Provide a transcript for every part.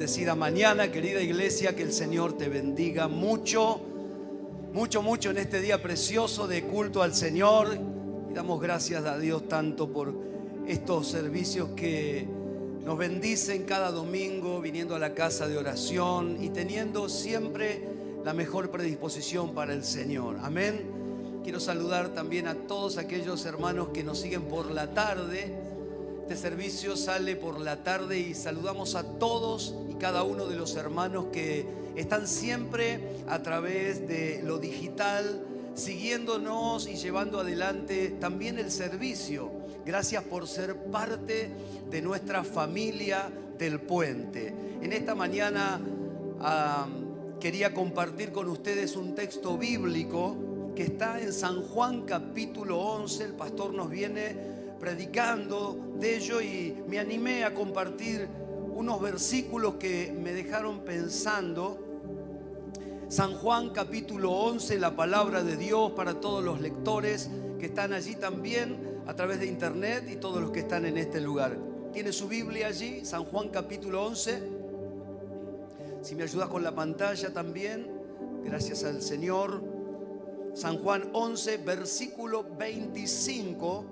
bendecida mañana, querida iglesia. Que el Señor te bendiga mucho, mucho, mucho en este día precioso de culto al Señor. Y damos gracias a Dios tanto por estos servicios que nos bendicen cada domingo, viniendo a la casa de oración y teniendo siempre la mejor predisposición para el Señor. Amén. Quiero saludar también a todos aquellos hermanos que nos siguen por la tarde. Este servicio sale por la tarde y saludamos a todos y cada uno de los hermanos que están siempre a través de lo digital, siguiéndonos y llevando adelante también el servicio. Gracias por ser parte de nuestra familia del Puente. En esta mañana quería compartir con ustedes un texto bíblico que está en San Juan capítulo 11. El pastor nos viene predicando de ello y me animé a compartir unos versículos que me dejaron pensando. San Juan capítulo 11, la palabra de Dios para todos los lectores que están allí también a través de internet y todos los que están en este lugar. ¿Tiene su Biblia allí? San Juan capítulo 11. Si me ayudas con la pantalla también, gracias al Señor. San Juan 11, versículo 25.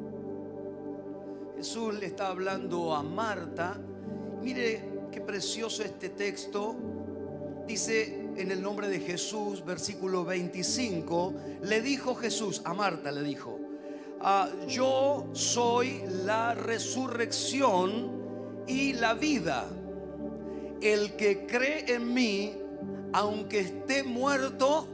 Jesús le está hablando a Marta. Mire qué precioso este texto. Dice en el nombre de Jesús, versículo 25, le dijo Jesús a Marta, le dijo: yo soy la resurrección y la vida. El que cree en mí, aunque esté muerto,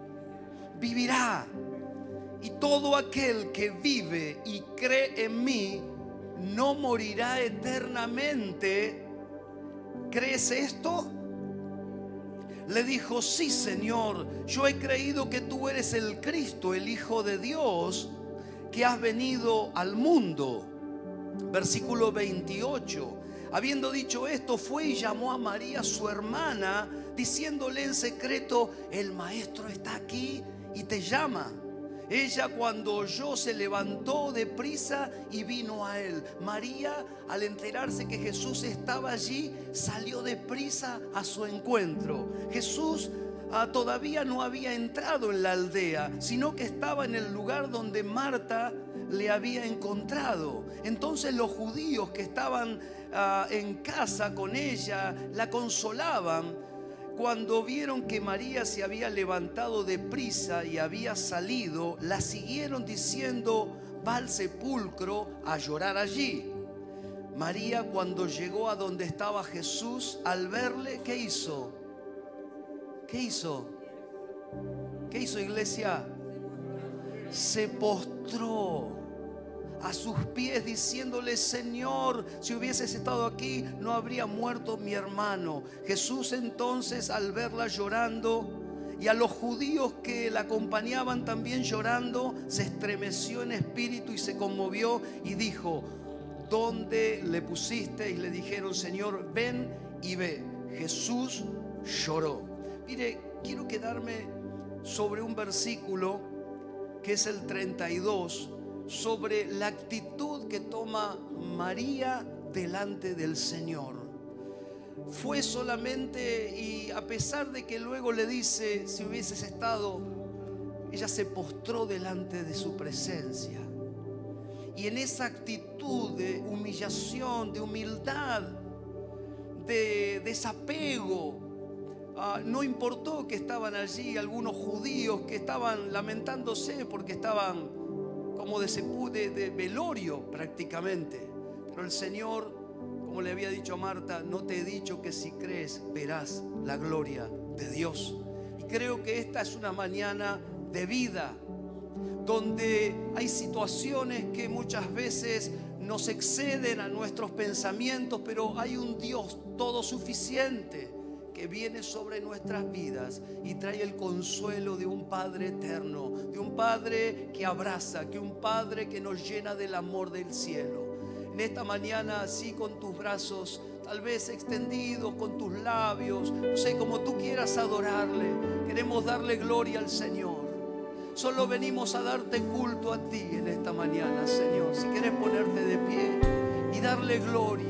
vivirá. Y todo aquel que vive y cree en mí no morirá eternamente. ¿Crees esto? Le dijo: sí, Señor, yo he creído que tú eres el Cristo, el Hijo de Dios, que has venido al mundo. Versículo 28. Habiendo dicho esto, fue y llamó a María, su hermana, diciéndole en secreto: el Maestro está aquí y te llama. Ella, cuando oyó, se levantó de prisa y vino a él. María, al enterarse que Jesús estaba allí, salió de prisa a su encuentro. Jesús todavía no había entrado en la aldea, sino que estaba en el lugar donde Marta le había encontrado. Entonces los judíos que estaban en casa con ella la consolaban. Cuando vieron que María se había levantado de prisa y había salido, la siguieron diciendo: va al sepulcro a llorar allí. María, cuando llegó a donde estaba Jesús, al verle, ¿qué hizo? ¿Qué hizo? ¿Qué hizo, iglesia? Se postró a sus pies diciéndole: Señor, si hubieses estado aquí, no habría muerto mi hermano. Jesús entonces, al verla llorando y a los judíos que la acompañaban también llorando, se estremeció en espíritu y se conmovió y dijo: ¿dónde le pusiste? Y le dijeron: Señor, ven y ve. Jesús lloró. Mire, quiero quedarme sobre un versículo que es el 32, sobre la actitud que toma María delante del Señor. Fue solamente, y a pesar de que luego le dice: si hubieses estado, ella se postró delante de su presencia. Y en esa actitud de humillación, de humildad, de desapego, no importó que estaban allí algunos judíos que estaban lamentándose porque estaban como de velorio prácticamente. Pero el Señor, como le había dicho a Marta: no te he dicho que si crees verás la gloria de Dios. Y creo que esta es una mañana de vida, donde hay situaciones que muchas veces nos exceden a nuestros pensamientos, pero hay un Dios todo suficiente que viene sobre nuestras vidas y trae el consuelo de un Padre eterno, de un Padre que abraza, que un Padre que nos llena del amor del cielo. En esta mañana, así con tus brazos tal vez extendidos, con tus labios, no sé, como tú quieras adorarle, queremos darle gloria al Señor. Solo venimos a darte culto a ti en esta mañana, Señor. Si quieres ponerte de pie y darle gloria,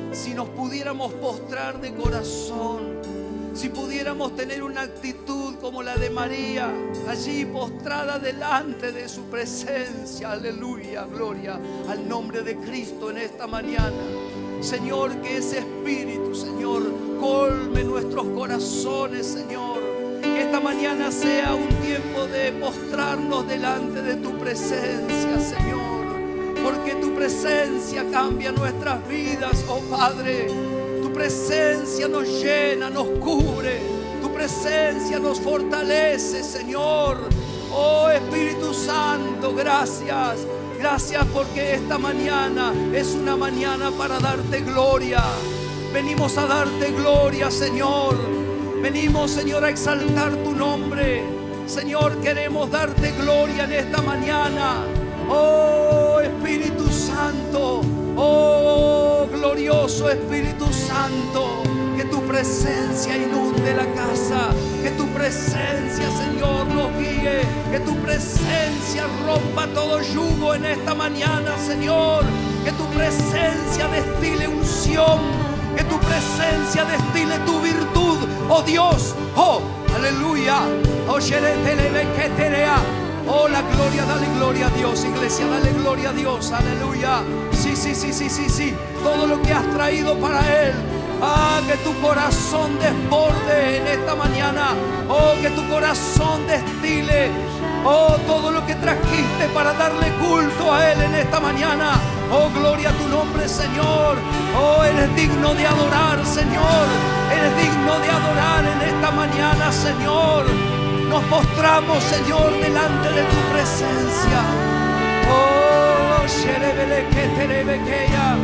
si nos pudiéramos postrar de corazón, si pudiéramos tener una actitud como la de María, allí postrada delante de su presencia. Aleluya, gloria al nombre de Cristo en esta mañana. Señor, que ese espíritu, Señor, colme nuestros corazones, Señor. Que esta mañana sea un tiempo de postrarnos delante de tu presencia, Señor. Porque tu presencia cambia nuestras vidas, oh Padre. Tu presencia nos llena, nos cubre. Tu presencia nos fortalece, Señor. Oh Espíritu Santo, gracias. Gracias porque esta mañana es una mañana para darte gloria. Venimos a darte gloria, Señor. Venimos, Señor, a exaltar tu nombre. Señor, queremos darte gloria en esta mañana. Oh Espíritu Santo, oh glorioso Espíritu Santo, que tu presencia inunde la casa, que tu presencia, Señor, nos guíe, que tu presencia rompa todo yugo en esta mañana, Señor, que tu presencia destile unción, que tu presencia destile tu virtud, oh Dios, oh, aleluya, oh Shereteleleketerea. Oh, la gloria, dale gloria a Dios, iglesia, dale gloria a Dios, aleluya. Sí, sí, sí, sí, sí, sí, todo lo que has traído para Él. Ah, que tu corazón desborde en esta mañana. Oh, que tu corazón destile. Oh, todo lo que trajiste para darle culto a Él en esta mañana. Oh, gloria a tu nombre, Señor. Oh, eres digno de adorar, Señor. Eres digno de adorar en esta mañana, Señor. Nos postramos, Señor, delante de tu presencia. Oh, Sherebeleketerebekeya.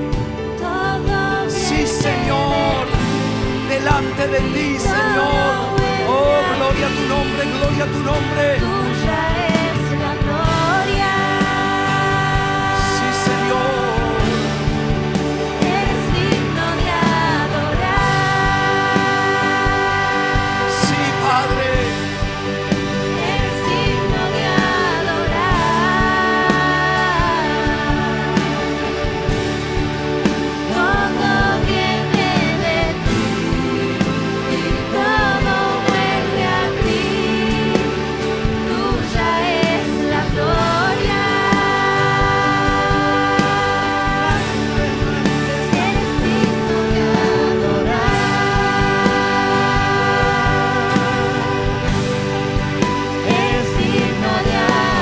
Sí, Señor, delante de ti, Señor. Oh, gloria a tu nombre, gloria a tu nombre. Tuya es la gloria. Sí, Señor. Eres digno de adorar. Sí, Padre. Eres digno de adorar. Todo viene de ti y todo vuelve a ti. Tuya es la gloria. Eres digno de adorar. Eres digno de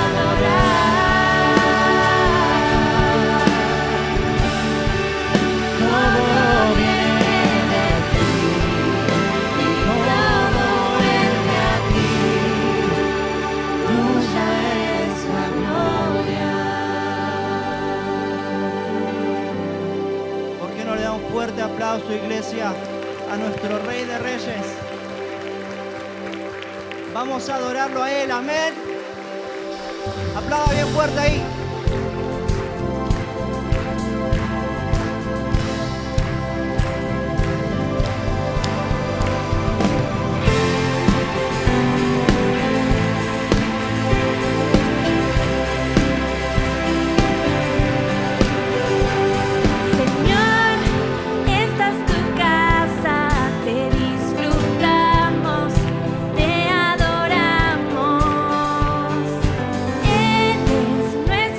adorar. Todo viene de ti y todo vuelve a ti. Tuya es la gloria. ¿Por qué no le da un fuerte aplauso, iglesia, a nuestro Rey de Reyes? Vamos a adorarlo a Él, amén. Aplauda bien fuerte ahí. Señor, esta es tu casa, te disfrutamos, te adoramos. Eres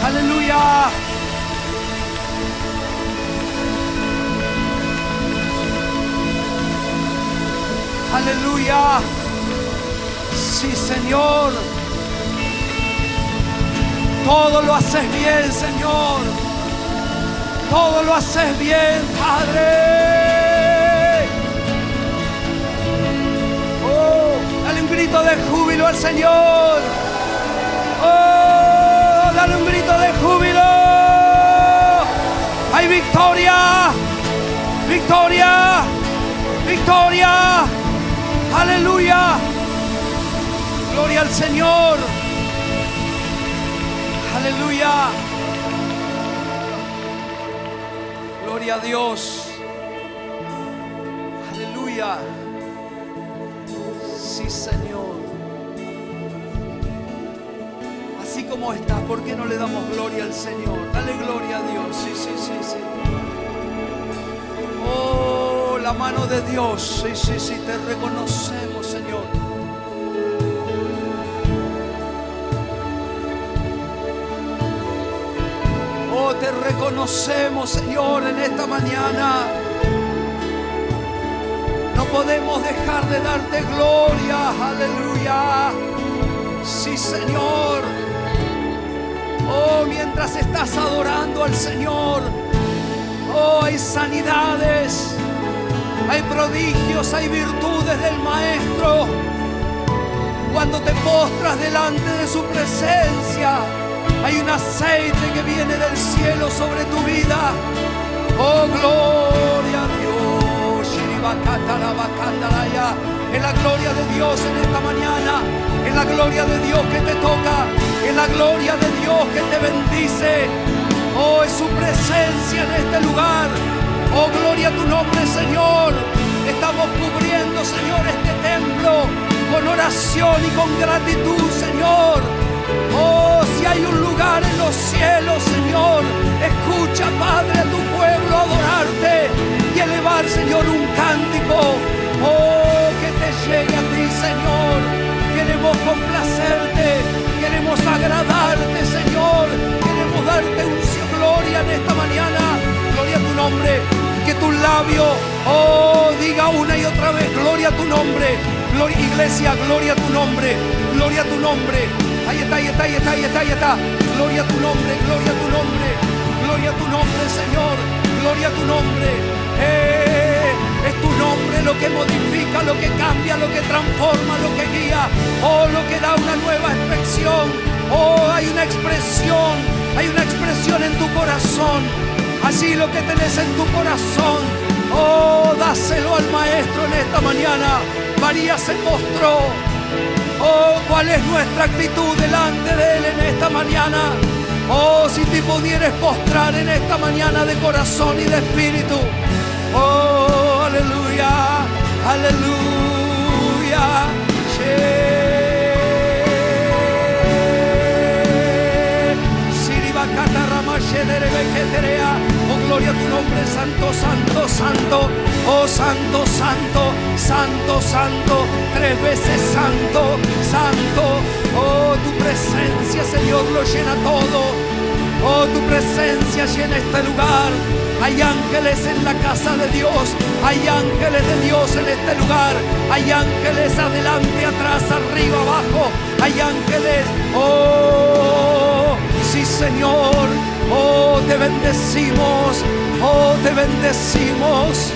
Aleluya. Aleluya. Sí, Señor. Todo lo haces bien, Señor. Todo lo haces bien, Padre. Oh, dale un grito de júbilo al Señor. Oh, dale un grito de júbilo. Hay victoria. Victoria. Victoria. Aleluya. Gloria al Señor. Aleluya. Gloria a Dios. Aleluya. Sí, Señor. Así como estás, ¿por qué no le damos gloria al Señor? Dale gloria a Dios. Sí, sí, sí, sí. Oh, la mano de Dios. Sí, sí, sí, te reconocemos, Señor. Oh, te reconocemos, Señor, en esta mañana. No podemos dejar de darte gloria. Aleluya. Sí, Señor. Oh, mientras estás adorando al Señor, oh, hay sanidades, hay prodigios, hay virtudes del Maestro. Cuando te postras delante de su presencia, hay un aceite que viene del cielo sobre tu vida. Oh, gloria a Dios. Es la gloria de Dios en esta mañana. Es la gloria de Dios que te toca. Es la gloria de Dios que te bendice. Oh, es su presencia en este lugar. Oh, gloria a tu nombre, Señor. Estamos cubriendo, Señor, este templo con oración y con gratitud, Señor. Oh, si hay un lugar en los cielos, Señor, escucha, Padre, a tu pueblo adorarte y elevar, Señor, un cántico. Oh, que te llegue a ti, Señor. Queremos complacerte, queremos agradarte, Señor. Queremos darte gloria en esta mañana. Gloria a tu nombre. Que tu labio, oh, diga una y otra vez, gloria a tu nombre. Gloria, iglesia, gloria a tu nombre. Gloria a tu nombre. Ahí está, ahí está, ahí está, ahí está, ahí está. Gloria a tu nombre, gloria a tu nombre. Gloria a tu nombre, Señor. Gloria a tu nombre. Es tu nombre lo que modifica, lo que cambia, lo que transforma, lo que guía. Oh, lo que da una nueva expresión. Oh, hay una expresión en tu corazón. Así lo que tenés en tu corazón, oh, dáselo al Maestro en esta mañana. María se postró. Oh, ¿cuál es nuestra actitud delante de Él en esta mañana? Oh, si te pudieras postrar en esta mañana de corazón y de espíritu. Oh, aleluya, aleluya. Oh, gloria a tu nombre, santo, santo, santo. Oh, santo, santo, santo, santo. 3 veces santo, santo. Oh, tu presencia, Señor, lo llena todo. Oh, tu presencia llena este lugar. Hay ángeles en la casa de Dios. Hay ángeles de Dios en este lugar. Hay ángeles adelante, atrás, arriba, abajo. Hay ángeles. Oh, sí, Señor. Oh, te bendecimos. Oh, te bendecimos.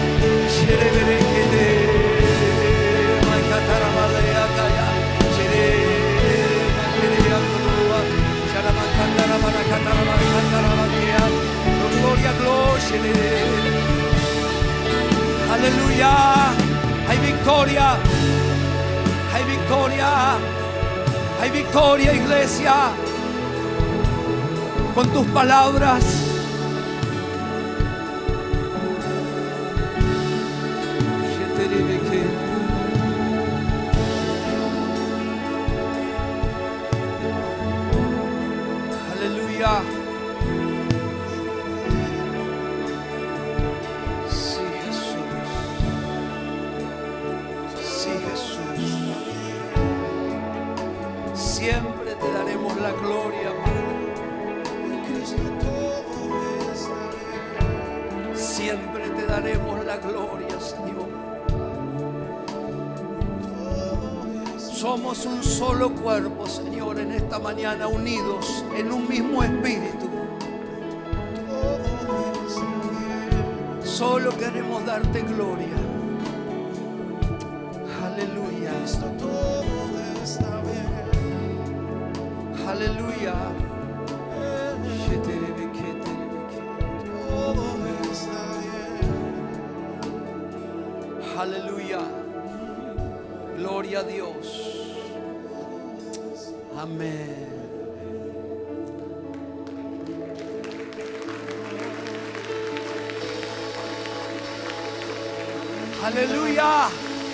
Gloria, gloria. Aleluya. Hay victoria. Hay victoria. Hay victoria, iglesia. Con tus palabras. Aleluya. Sí, Jesús. Sí, Jesús. Siempre te daremos la gloria, Padre. daremos la gloria, Señor. Somos un solo cuerpo, Señor, en esta mañana, unidos en un mismo espíritu. Solo queremos darte gloria. Aleluya. Todo está bien. Aleluya. Todo está bien. Aleluya. Gloria a Dios. Amén. Aleluya.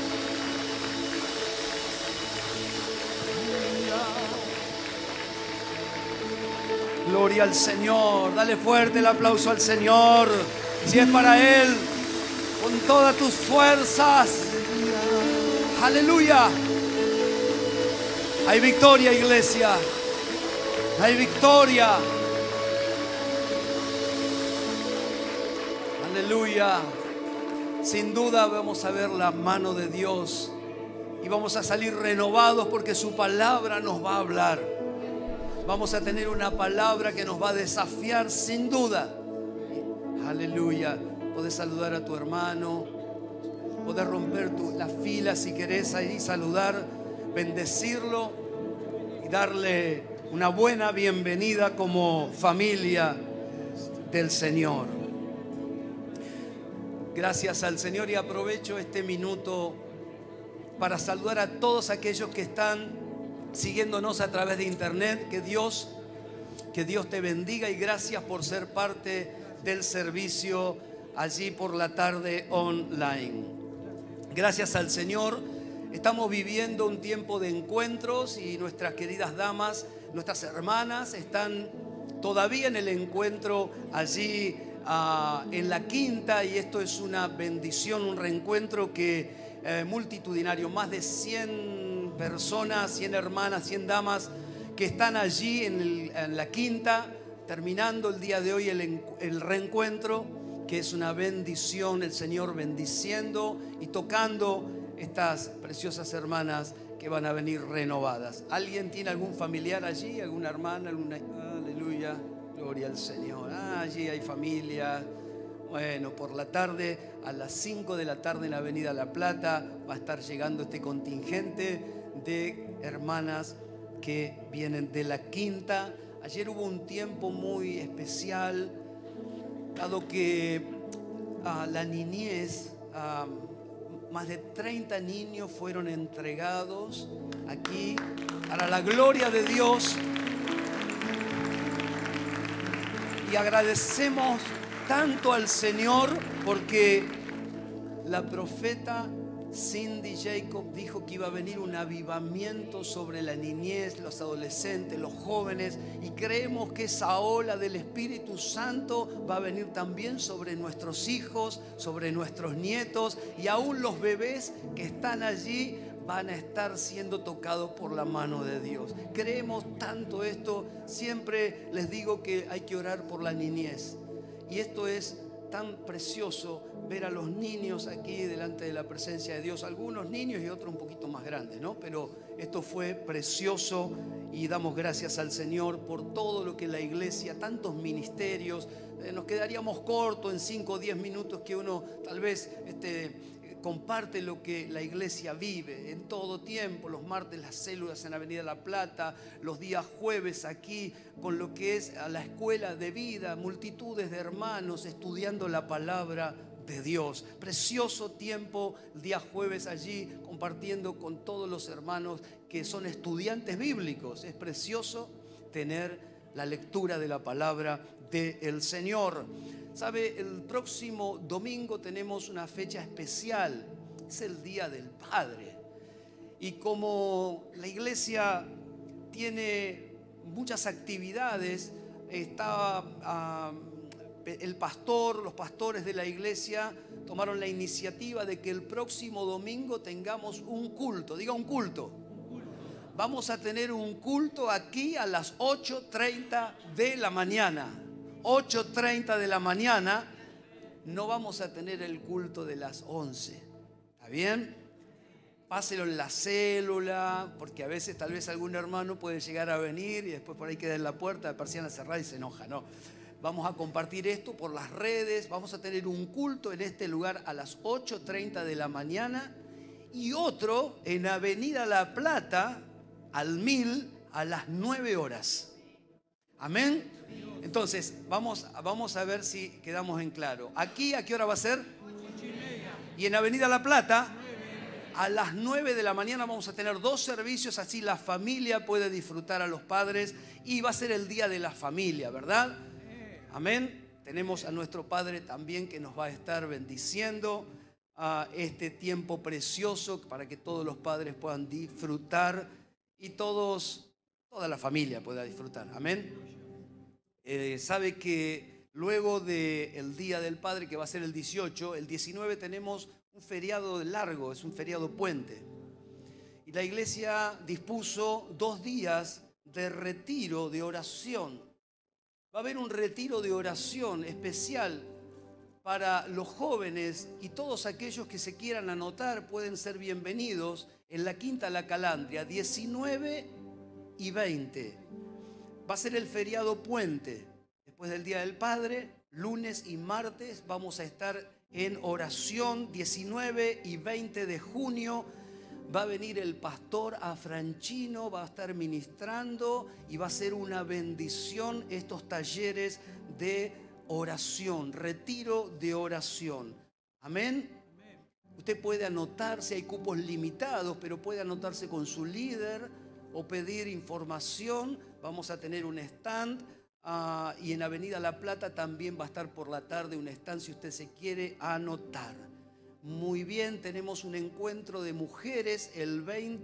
Gloria al Señor. Dale fuerte el aplauso al Señor. Si es para Él, con todas tus fuerzas. Aleluya. Hay victoria, iglesia. Hay victoria. Aleluya. Sin duda vamos a ver la mano de Dios y vamos a salir renovados porque su palabra nos va a hablar. Vamos a tener una palabra que nos va a desafiar sin duda. Aleluya. Podés saludar a tu hermano. Podés romper la fila si querés ahí, saludar, bendecirlo y darle una buena bienvenida como familia del Señor. Gracias al Señor, y aprovecho este minuto para saludar a todos aquellos que están siguiéndonos a través de internet. Que Dios te bendiga y gracias por ser parte del servicio allí por la tarde online. Gracias al Señor. Estamos viviendo un tiempo de encuentros y nuestras queridas damas, nuestras hermanas están todavía en el encuentro allí en la Quinta, y esto es una bendición, un reencuentro que multitudinario, más de 100 personas, 100 hermanas, 100 damas que están allí en la Quinta, terminando el día de hoy el reencuentro, que es una bendición, el Señor bendiciendo y tocando estas preciosas hermanas que van a venir renovadas. ¿Alguien tiene algún familiar allí? ¿Alguna hermana? Aleluya, gloria al Señor. Allí hay familia. Bueno, por la tarde, a las 5 de la tarde en la Avenida La Plata, va a estar llegando este contingente de hermanas que vienen de la Quinta. Ayer hubo un tiempo muy especial, dado que la niñez, más de 30 niños fueron entregados aquí para la gloria de Dios. Y agradecemos tanto al Señor porque la profeta Cindy Jacob dijo que iba a venir un avivamiento sobre la niñez, los adolescentes, los jóvenes, y creemos que esa ola del Espíritu Santo va a venir también sobre nuestros hijos, sobre nuestros nietos, y aún los bebés que están allí van a estar siendo tocados por la mano de Dios. Creemos tanto esto. Siempre les digo que hay que orar por la niñez, y esto es tan precioso, ver a los niños aquí delante de la presencia de Dios. Algunos niños y otros un poquito más grandes, ¿no? Pero esto fue precioso y damos gracias al Señor por todo lo que la iglesia, tantos ministerios. Nos quedaríamos cortos en 5 o 10 minutos que uno tal vez comparte lo que la iglesia vive en todo tiempo. Los martes las células en Avenida La Plata, los días jueves aquí con lo que es a la escuela de vida, multitudes de hermanos estudiando la palabra de Dios. Precioso tiempo el día jueves allí compartiendo con todos los hermanos que son estudiantes bíblicos. Es precioso tener la lectura de la palabra del Señor. ¿Sabe? El próximo domingo tenemos una fecha especial. Es el Día del Padre. Y como la iglesia tiene muchas actividades, los pastores de la iglesia tomaron la iniciativa de que el próximo domingo tengamos un culto. Diga un culto. Vamos a tener un culto aquí a las 8:30 de la mañana. 8:30 de la mañana. no vamos a tener el culto de las 11. ¿Está bien? Páselo en la célula, porque a veces tal vez algún hermano puede llegar a venir y después por ahí queda en la puerta, la persiana cerrada y se enoja. No, vamos a compartir esto por las redes. Vamos a tener un culto en este lugar a las 8:30 de la mañana y otro en Avenida La Plata al 1000 a las 9 horas. Amén. Entonces, vamos a ver si quedamos en claro. Aquí, ¿a qué hora va a ser? 8:30. Y en Avenida La Plata, a las 9 de la mañana vamos a tener 2 servicios, así la familia puede disfrutar a los padres y va a ser el día de la familia, ¿verdad? Amén. Tenemos a nuestro Padre también que nos va a estar bendiciendo a este tiempo precioso para que todos los padres puedan disfrutar y toda la familia pueda disfrutar. Amén. Sabe que luego del Día del Padre, que va a ser el 18, el 19 tenemos un feriado largo, es un feriado puente. Y la iglesia dispuso 2 días de retiro de oración. Va a haber un retiro de oración especial para los jóvenes y todos aquellos que se quieran anotar pueden ser bienvenidos en la Quinta La Calandria, 19 y 20. Va a ser el feriado puente. Después del Día del Padre, lunes y martes vamos a estar en oración. 19 y 20 de junio va a venir el pastor Afranchino, va a estar ministrando y va a ser una bendición estos talleres de oración, retiro de oración. Amén. Usted puede anotarse, hay cupos limitados, pero puede anotarse con su líder o pedir información. Vamos a tener un stand y en Avenida La Plata también va a estar por la tarde un stand si usted se quiere anotar. Muy bien, tenemos un encuentro de mujeres el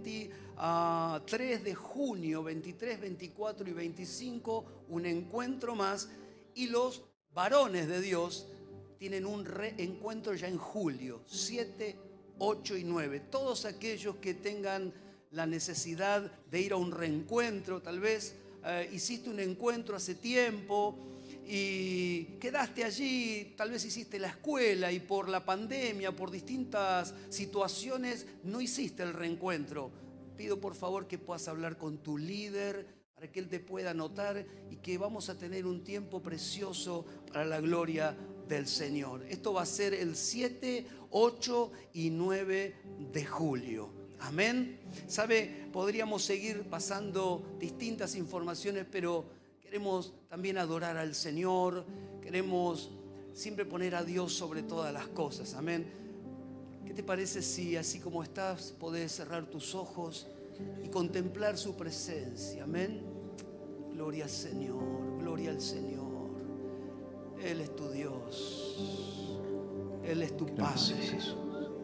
23 de junio, 23, 24 y 25, un encuentro más. Y los varones de Dios tienen un reencuentro ya en julio, 7, 8 y 9. Todos aquellos que tengan la necesidad de ir a un reencuentro, tal vez hiciste un encuentro hace tiempo y quedaste allí, tal vez hiciste la escuela y por la pandemia, por distintas situaciones, no hiciste el reencuentro. Pido por favor que puedas hablar con tu líder para que él te pueda anotar y que vamos a tener un tiempo precioso para la gloria del Señor. Esto va a ser el 7, 8 y 9 de julio. Amén. ¿Sabe? Podríamos seguir pasando distintas informaciones, pero queremos también adorar al Señor. Queremos siempre poner a Dios sobre todas las cosas. Amén. ¿Qué te parece si así como estás podés cerrar tus ojos y contemplar su presencia? Amén. Gloria al Señor, gloria al Señor. Él es tu Dios. Él es tu Gracias, Padre. Jesús.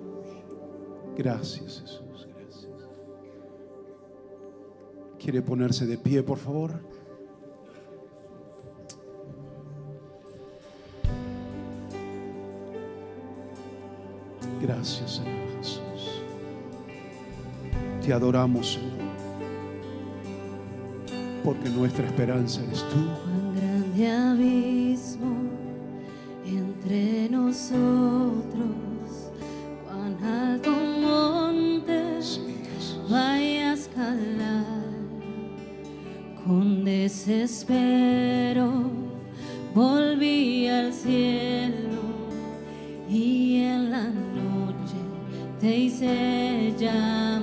Gracias, Jesús. Gracias. ¿Quiere ponerse de pie, por favor? Gracias, Señor Jesús. Te adoramos, Señor, porque nuestra esperanza eres tú. Cuán grande abismo entre nosotros, cuán alto monte Sí, Jesús. vaya a escalar. Con desespero volví al cielo y en la noche te hice llamar.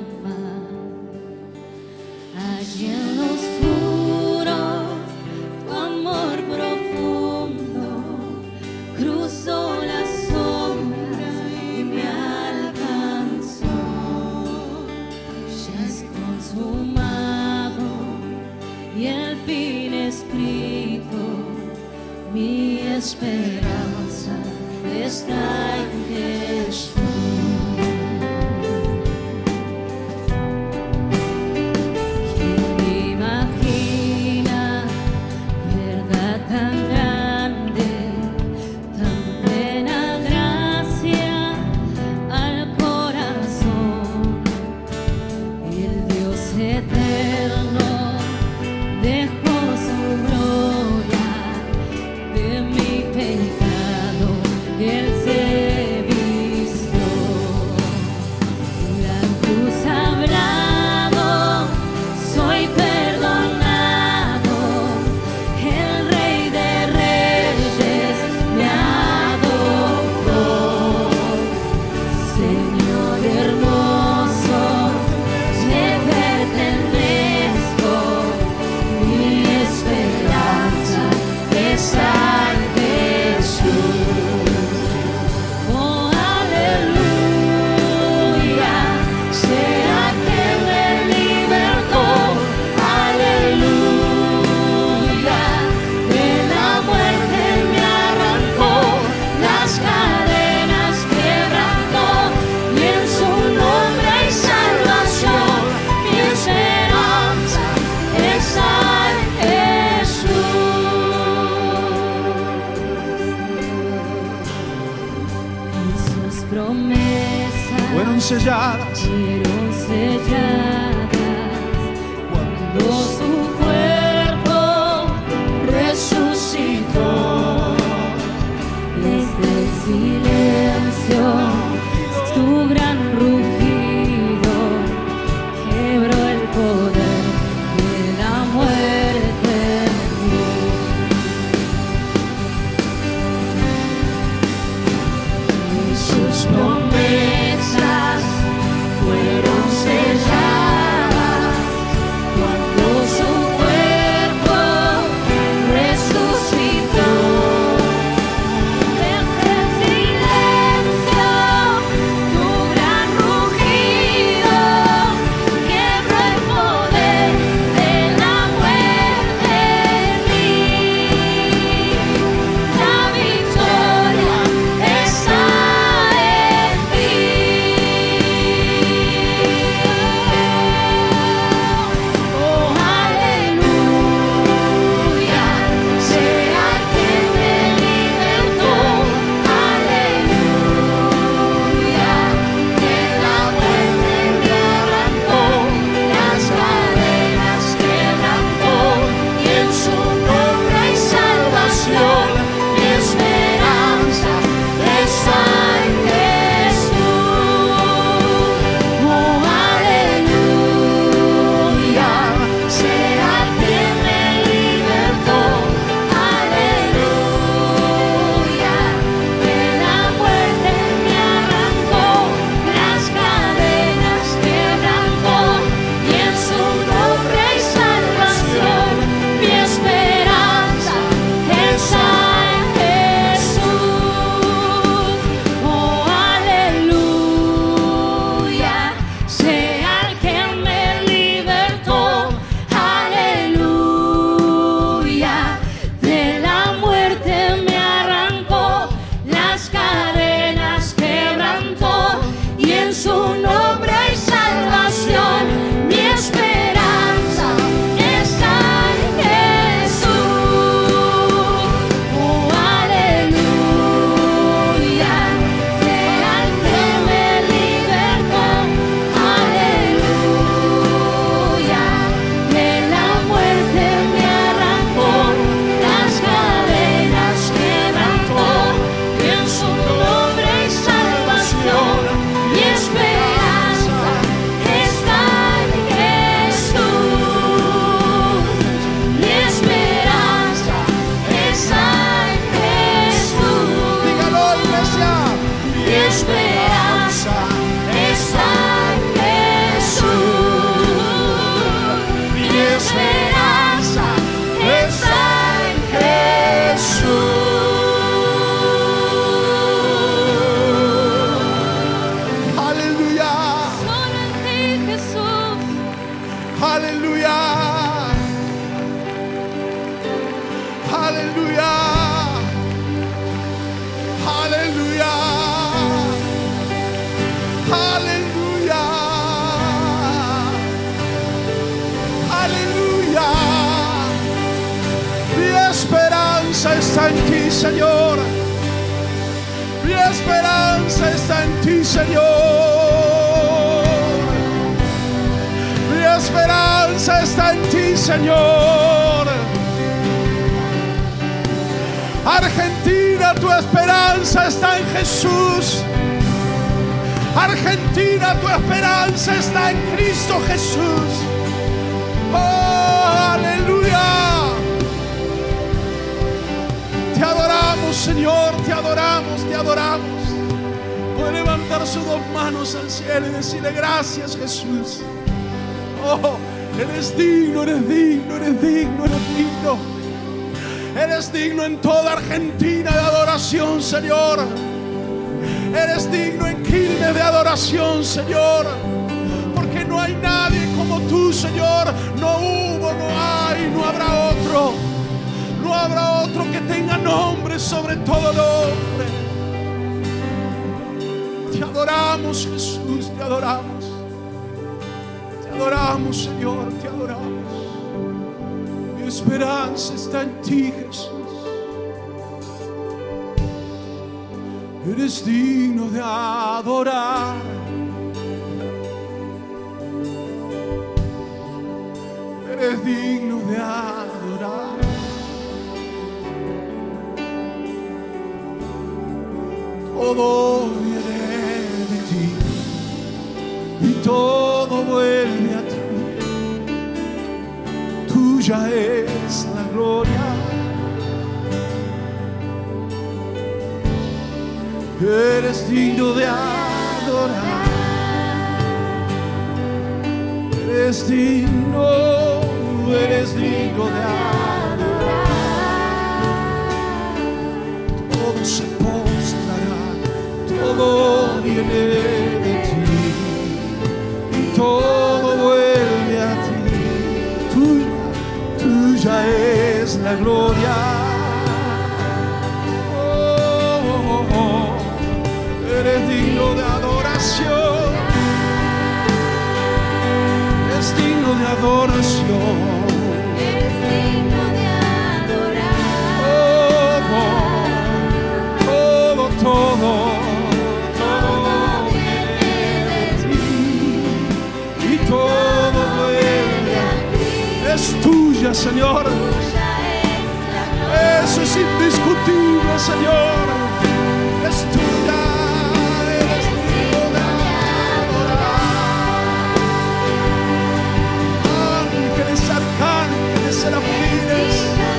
Allí en lo oscuro tu amor profundo cruzó las sombras y me alcanzó. Ya es consumado y el fin escrito, mi esperanza está en Jesús. ¿Quién imagina verdad tan grande, tan plena gracia al corazón? El Dios eterno dejó su gloria de mi pecado. El promesas fueron selladas fueron selladas cuando su cuerpo resucitó. Desde el silencio su gran rugido quebró el poder de la muerte en mí. Sus promesas fueron selladas cuando su cuerpo resucitó. Desde el silencio tu gran rugido quebró el poder de la muerte en mí. La victoria está en ti. Oh, aleluya, sea quien me libertó. Aleluya, que la muerte me arrancó, las cadenas quebrantó, y en su nombre hay salvación. Mi esperanza está en Jesús. Oh, aleluya, sea quien me libertó. Aleluya, de la muerte me arrancó, las cadenas quebrantó, y en su nombre hay salvación. Mi esperanza está en Jesús. Oh, aleluya, sea el que me libertó. Aleluya, de la muerte me arrancó, las cadenas quebrantó, y en su nombre hay salvación. Mi esperanza está en Jesús. Oh, aleluya, sea el que me libertó. Aleluya, de la muerte me arrancó, las cadenas quebrantó, y en su nombre hay salvación. Mi esperanza está en Jesús. Mi esperanza está en Jesús. Dígalo, iglesia. Mi esperanza está en Jesús. Mi esperanza está en Jesús. Aleluya. Solo en ti, Jesús. Aleluya. Aleluya. Aleluya. Aleluya. Aleluya. Mi esperanza está en ti, Señor. Mi esperanza está en ti, Señor. Mi esperanza está en ti, Señor. Argentina, tu esperanza está en Jesús. Argentina, tu esperanza está en Cristo Jesús. Oh, aleluya. Te adoramos, Señor, te adoramos, te adoramos. Puede levantar sus dos manos al cielo y decirle gracias, Jesús. Oh, eres digno, eres digno, eres digno, eres digno. Eres digno en toda Argentina de adoración, Señor. Eres digno en Quilmes de adoración, Señor. Porque no hay nadie como tú, Señor. No hubo, no hay, no habrá otro. No habrá otro que tenga nombre sobre todo nombre. Te adoramos, Jesús, te adoramos. Te adoramos, Señor, te adoramos. Mi esperanza está en ti, Jesús. Mi Eres digno de adorar. Eres digno de adorar. Todo viene de ti y todo vuelve a ti. Tuya es la gloria. Eres digno de adorar. Eres digno de adorar. Todo se postrará, todo viene de ti y todo vuelve a ti. Tuya es la gloria. Eres digno de adoración. Eres digno de adoración. Eres digno de adorar. Todo viene de ti y todo vuelve a ti. Es tuya, Señor. Eso es indiscutible, Señor. Es tuya. Eres digno de adorar. Ángeles, arcángeles, serafines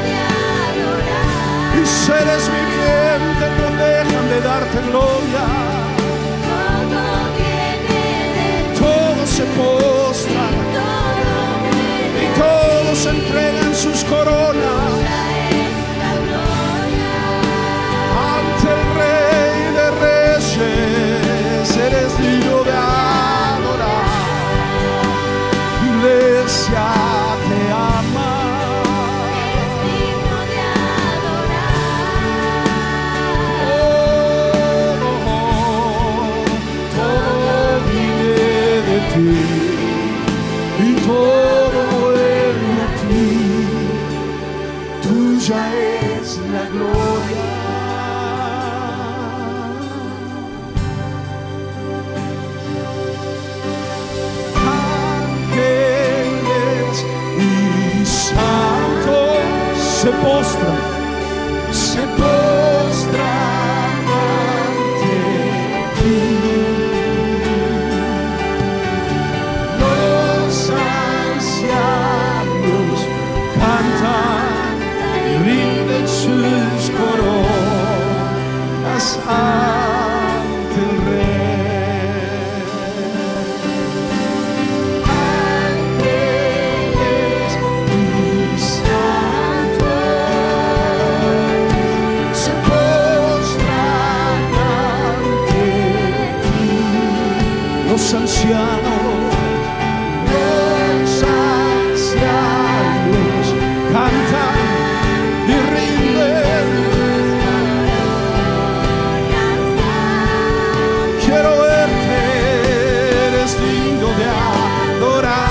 y seres vivientes no dejan de darte gloria. Todos se postran y todos entregan sus coronas ante el Rey de Reyes. Eres digno de adorar. Iglesia te ama. Todo viene de ti y todo vuelve a ti. Tuya es la gloria. Ángeles y santos se postran ante ti. Los ancianos cantan y rinden sus coronas ante el Rey. Ángeles y santos se postran ante ti. Los ancianos cantan y rinden. Quiero verte, eres digno de adorar.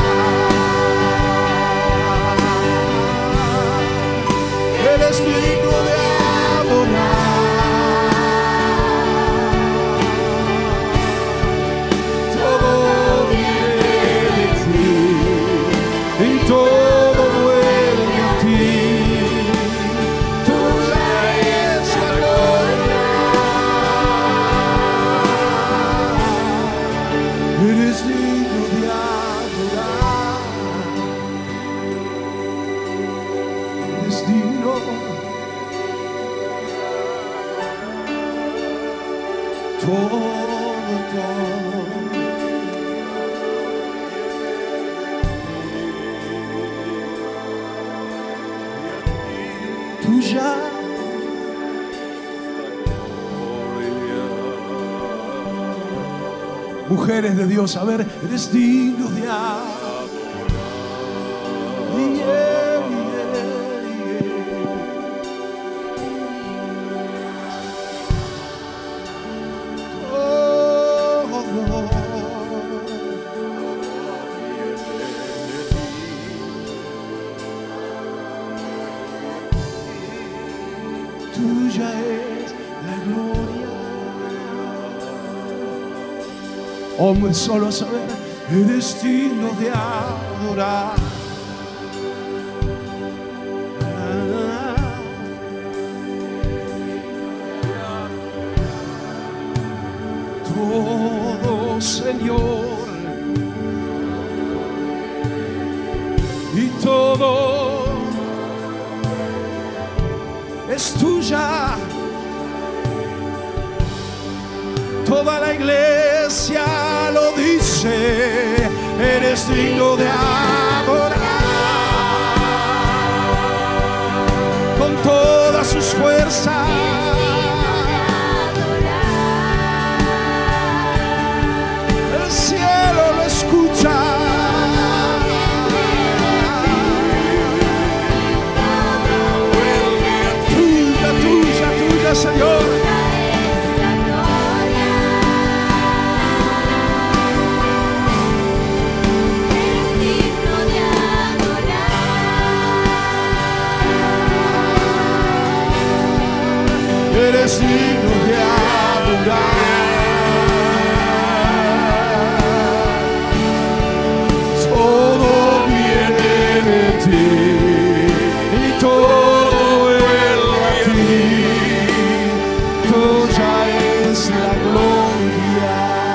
Eres digno de adorar. Todo viene de ti y todo vuelve a ti. Tuya es la gloria. Eres digno de adorar. Eres digno. Todo. Tuya. Mujeres de Dios, a ver, eres digno de adorar. Tuya es la gloria. Hombre solo a saber, eres digno de adorar. Todo, Señor, y todo es tuya. Toda la iglesia lo dice, eres digno de adorar. Con todas sus fuerzas. El cielo lo escucha. Tuya, tuya, tuya, Señor. Eres digno de adorar. Todo viene de ti y todo vuelve a ti. Tuya es la gloria.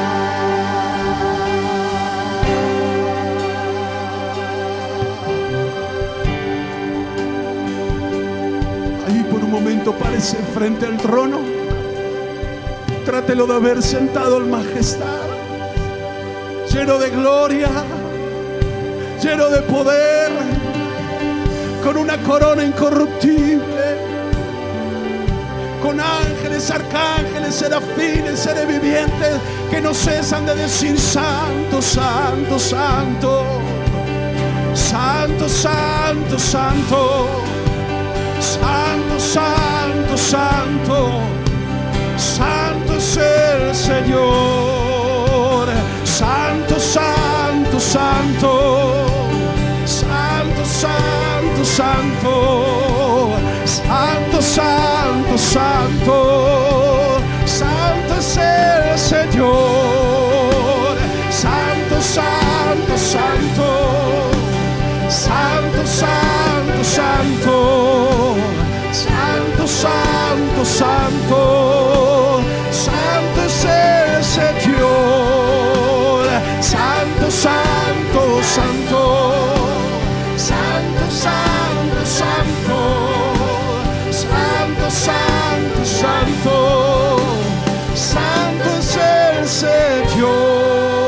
Ahí por un momento parece frente al trono. Trátelo de ver sentado en majestad, lleno de gloria, lleno de poder, con una corona incorruptible, con ángeles, arcángeles, serafines, seres vivientes que no cesan de decir: santo, santo, santo, santo, santo, santo, santo, santo, santo, santo es el Señor. Santo, santo, santo, santo, santo, santo, santo, santo, santo, santo es el Señor. Santo, santo, santo, santo, santo, santo, santo, santo, santo, santo es el Señor. Santo, santo, santo, santo, santo, santo, santo, santo, santo, santo es el Señor.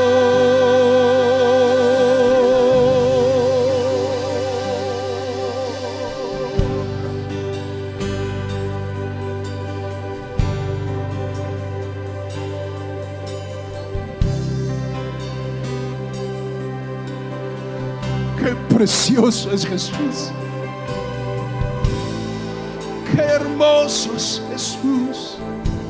Qué precioso es Jesús. Qué hermoso es Jesús.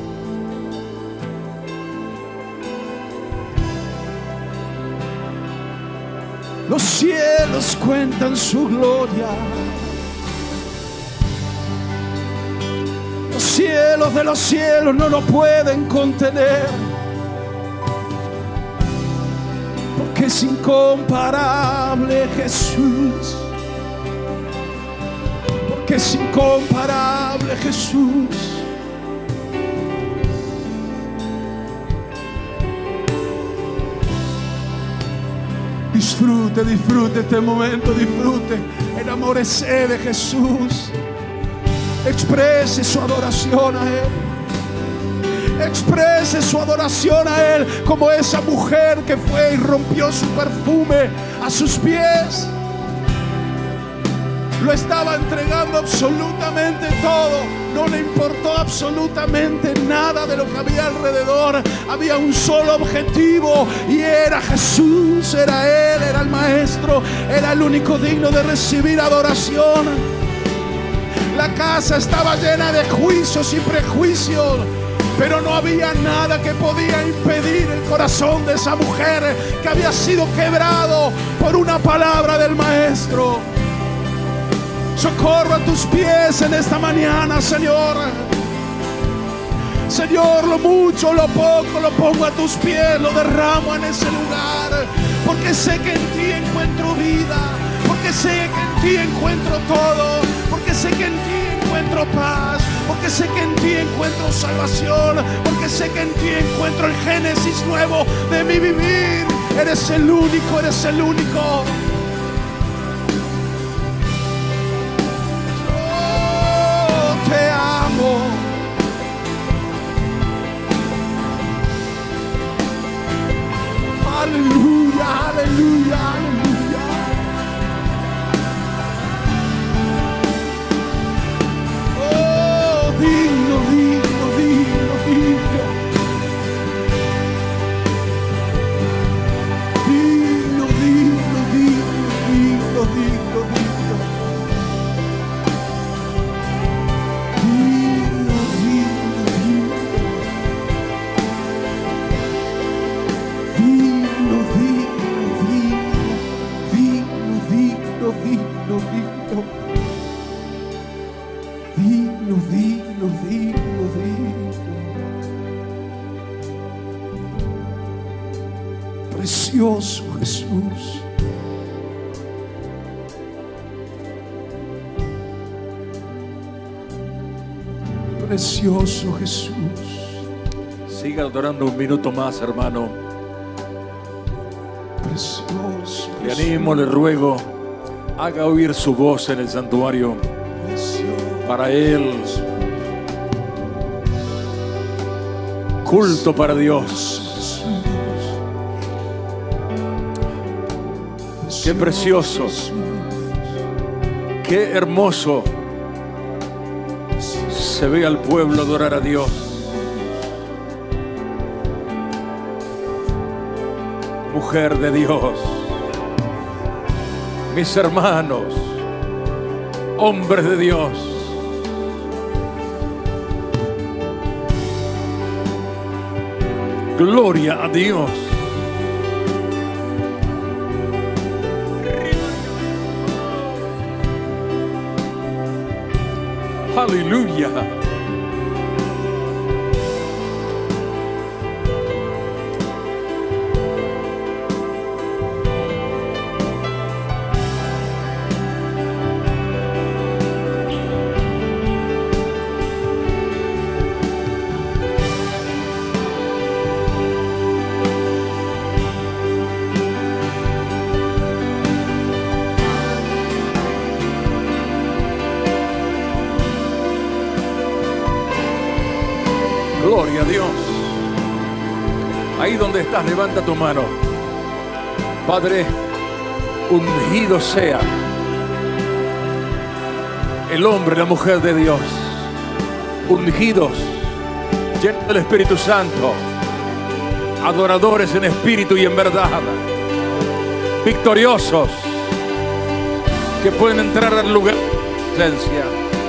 Los cielos cuentan su gloria. Los cielos de los cielos no lo pueden contener. Porque es incomparable Jesús. Porque es incomparable Jesús. Disfrute, disfrute este momento, disfrute. Enamórese de Jesús. Exprese su adoración a Él. Exprese su adoración a Él como esa mujer que fue y rompió su perfume a sus pies. Lo estaba entregando absolutamente todo. No le importó absolutamente nada de lo que había alrededor. Había un solo objetivo y era Jesús, era Él, era el Maestro, era el único digno de recibir adoración. La casa estaba llena de juicios y prejuicios, pero no había nada que podía impedir el corazón de esa mujer que había sido quebrado por una palabra del Maestro. Socorro a tus pies en esta mañana, Señor. Señor, lo mucho, lo poco, lo pongo a tus pies, lo derramo en ese lugar. Porque sé que en ti encuentro vida, porque sé que en ti encuentro todo, porque sé que en ti encuentro paz, porque sé que en ti encuentro salvación, porque sé que en ti encuentro el génesis nuevo de mi vivir. Eres el único, eres el único. Yo te amo. Aleluya, aleluya, aleluya. Oh, digno, digno, digno, digno. Digno, digno, digno, digno, digno, digno. Digno, digno, digno. Digno, digno, digno, digno, digno. Digno, digno, digno, digno. Precioso Jesús. Precioso Jesús. Siga adorando un minuto más, hermano. Precioso. Le animo, le ruego, haga oír su voz en el santuario. Para Él, culto para Dios. Qué precioso, qué hermoso se ve al pueblo adorar a Dios. Mujer de Dios, mis hermanos, hombres de Dios, gloria a Dios. Aleluya. Gloria a Dios. Ahí donde estás, levanta tu mano. Padre, ungido sea el hombre, la mujer de Dios, ungidos, llenos del Espíritu Santo, adoradores en espíritu y en verdad, victoriosos, que pueden entrar al lugar de la presencia.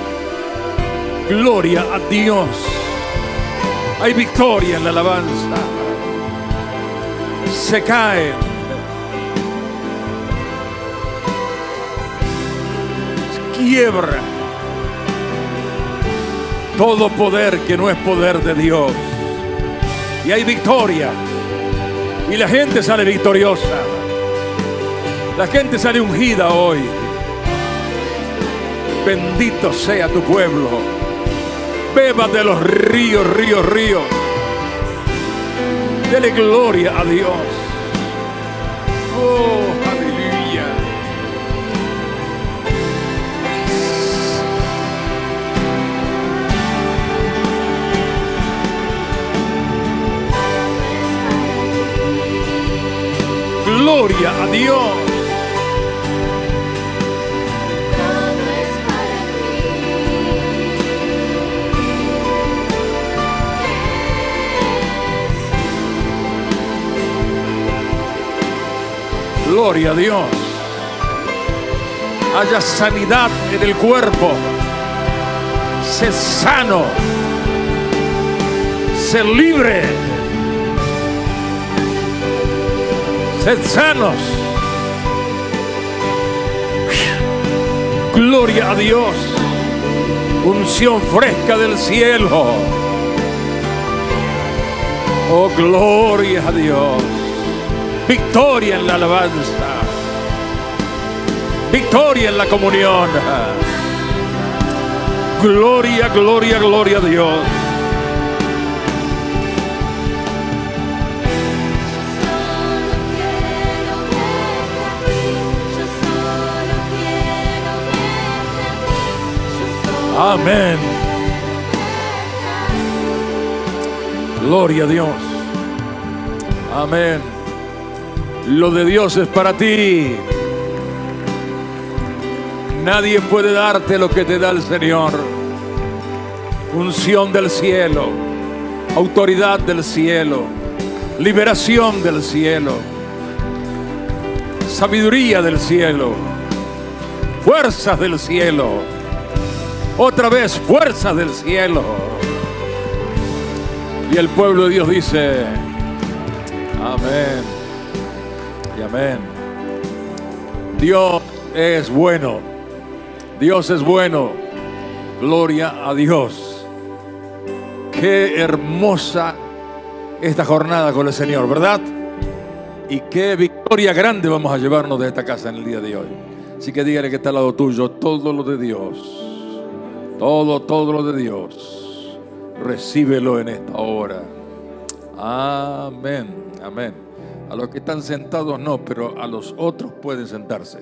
Gloria a Dios. Hay victoria en la alabanza. Se caen. Quiebra todo poder que no es poder de Dios. Y hay victoria. Y la gente sale victoriosa. La gente sale ungida hoy. Bendito sea tu pueblo. Beba de los ríos, ríos, ríos. Dele gloria a Dios. Oh, aleluya. Gloria a Dios. Gloria a Dios. Haya sanidad en el cuerpo. Sé sano. Sé libre. Sed sanos. Gloria a Dios. Unción fresca del cielo. Oh, gloria a Dios. Victoria en la alabanza. Victoria en la comunión. Gloria, gloria, gloria a Dios. Amén. Gloria a Dios. Amén. Lo de Dios es para ti. Nadie puede darte lo que te da el Señor. Unción del cielo, autoridad del cielo, liberación del cielo, sabiduría del cielo, fuerzas del cielo. Otra vez, fuerzas del cielo. Y el pueblo de Dios dice: amén y amén. Dios es bueno. Dios es bueno. Gloria a Dios. Qué hermosa esta jornada con el Señor, ¿verdad? Y qué victoria grande vamos a llevarnos de esta casa en el día de hoy. Así que dígale que está al lado tuyo: todo lo de Dios. Todo lo de Dios, recíbelo en esta hora. Amén, amén. A los que están sentados no, pero a los otros pueden sentarse.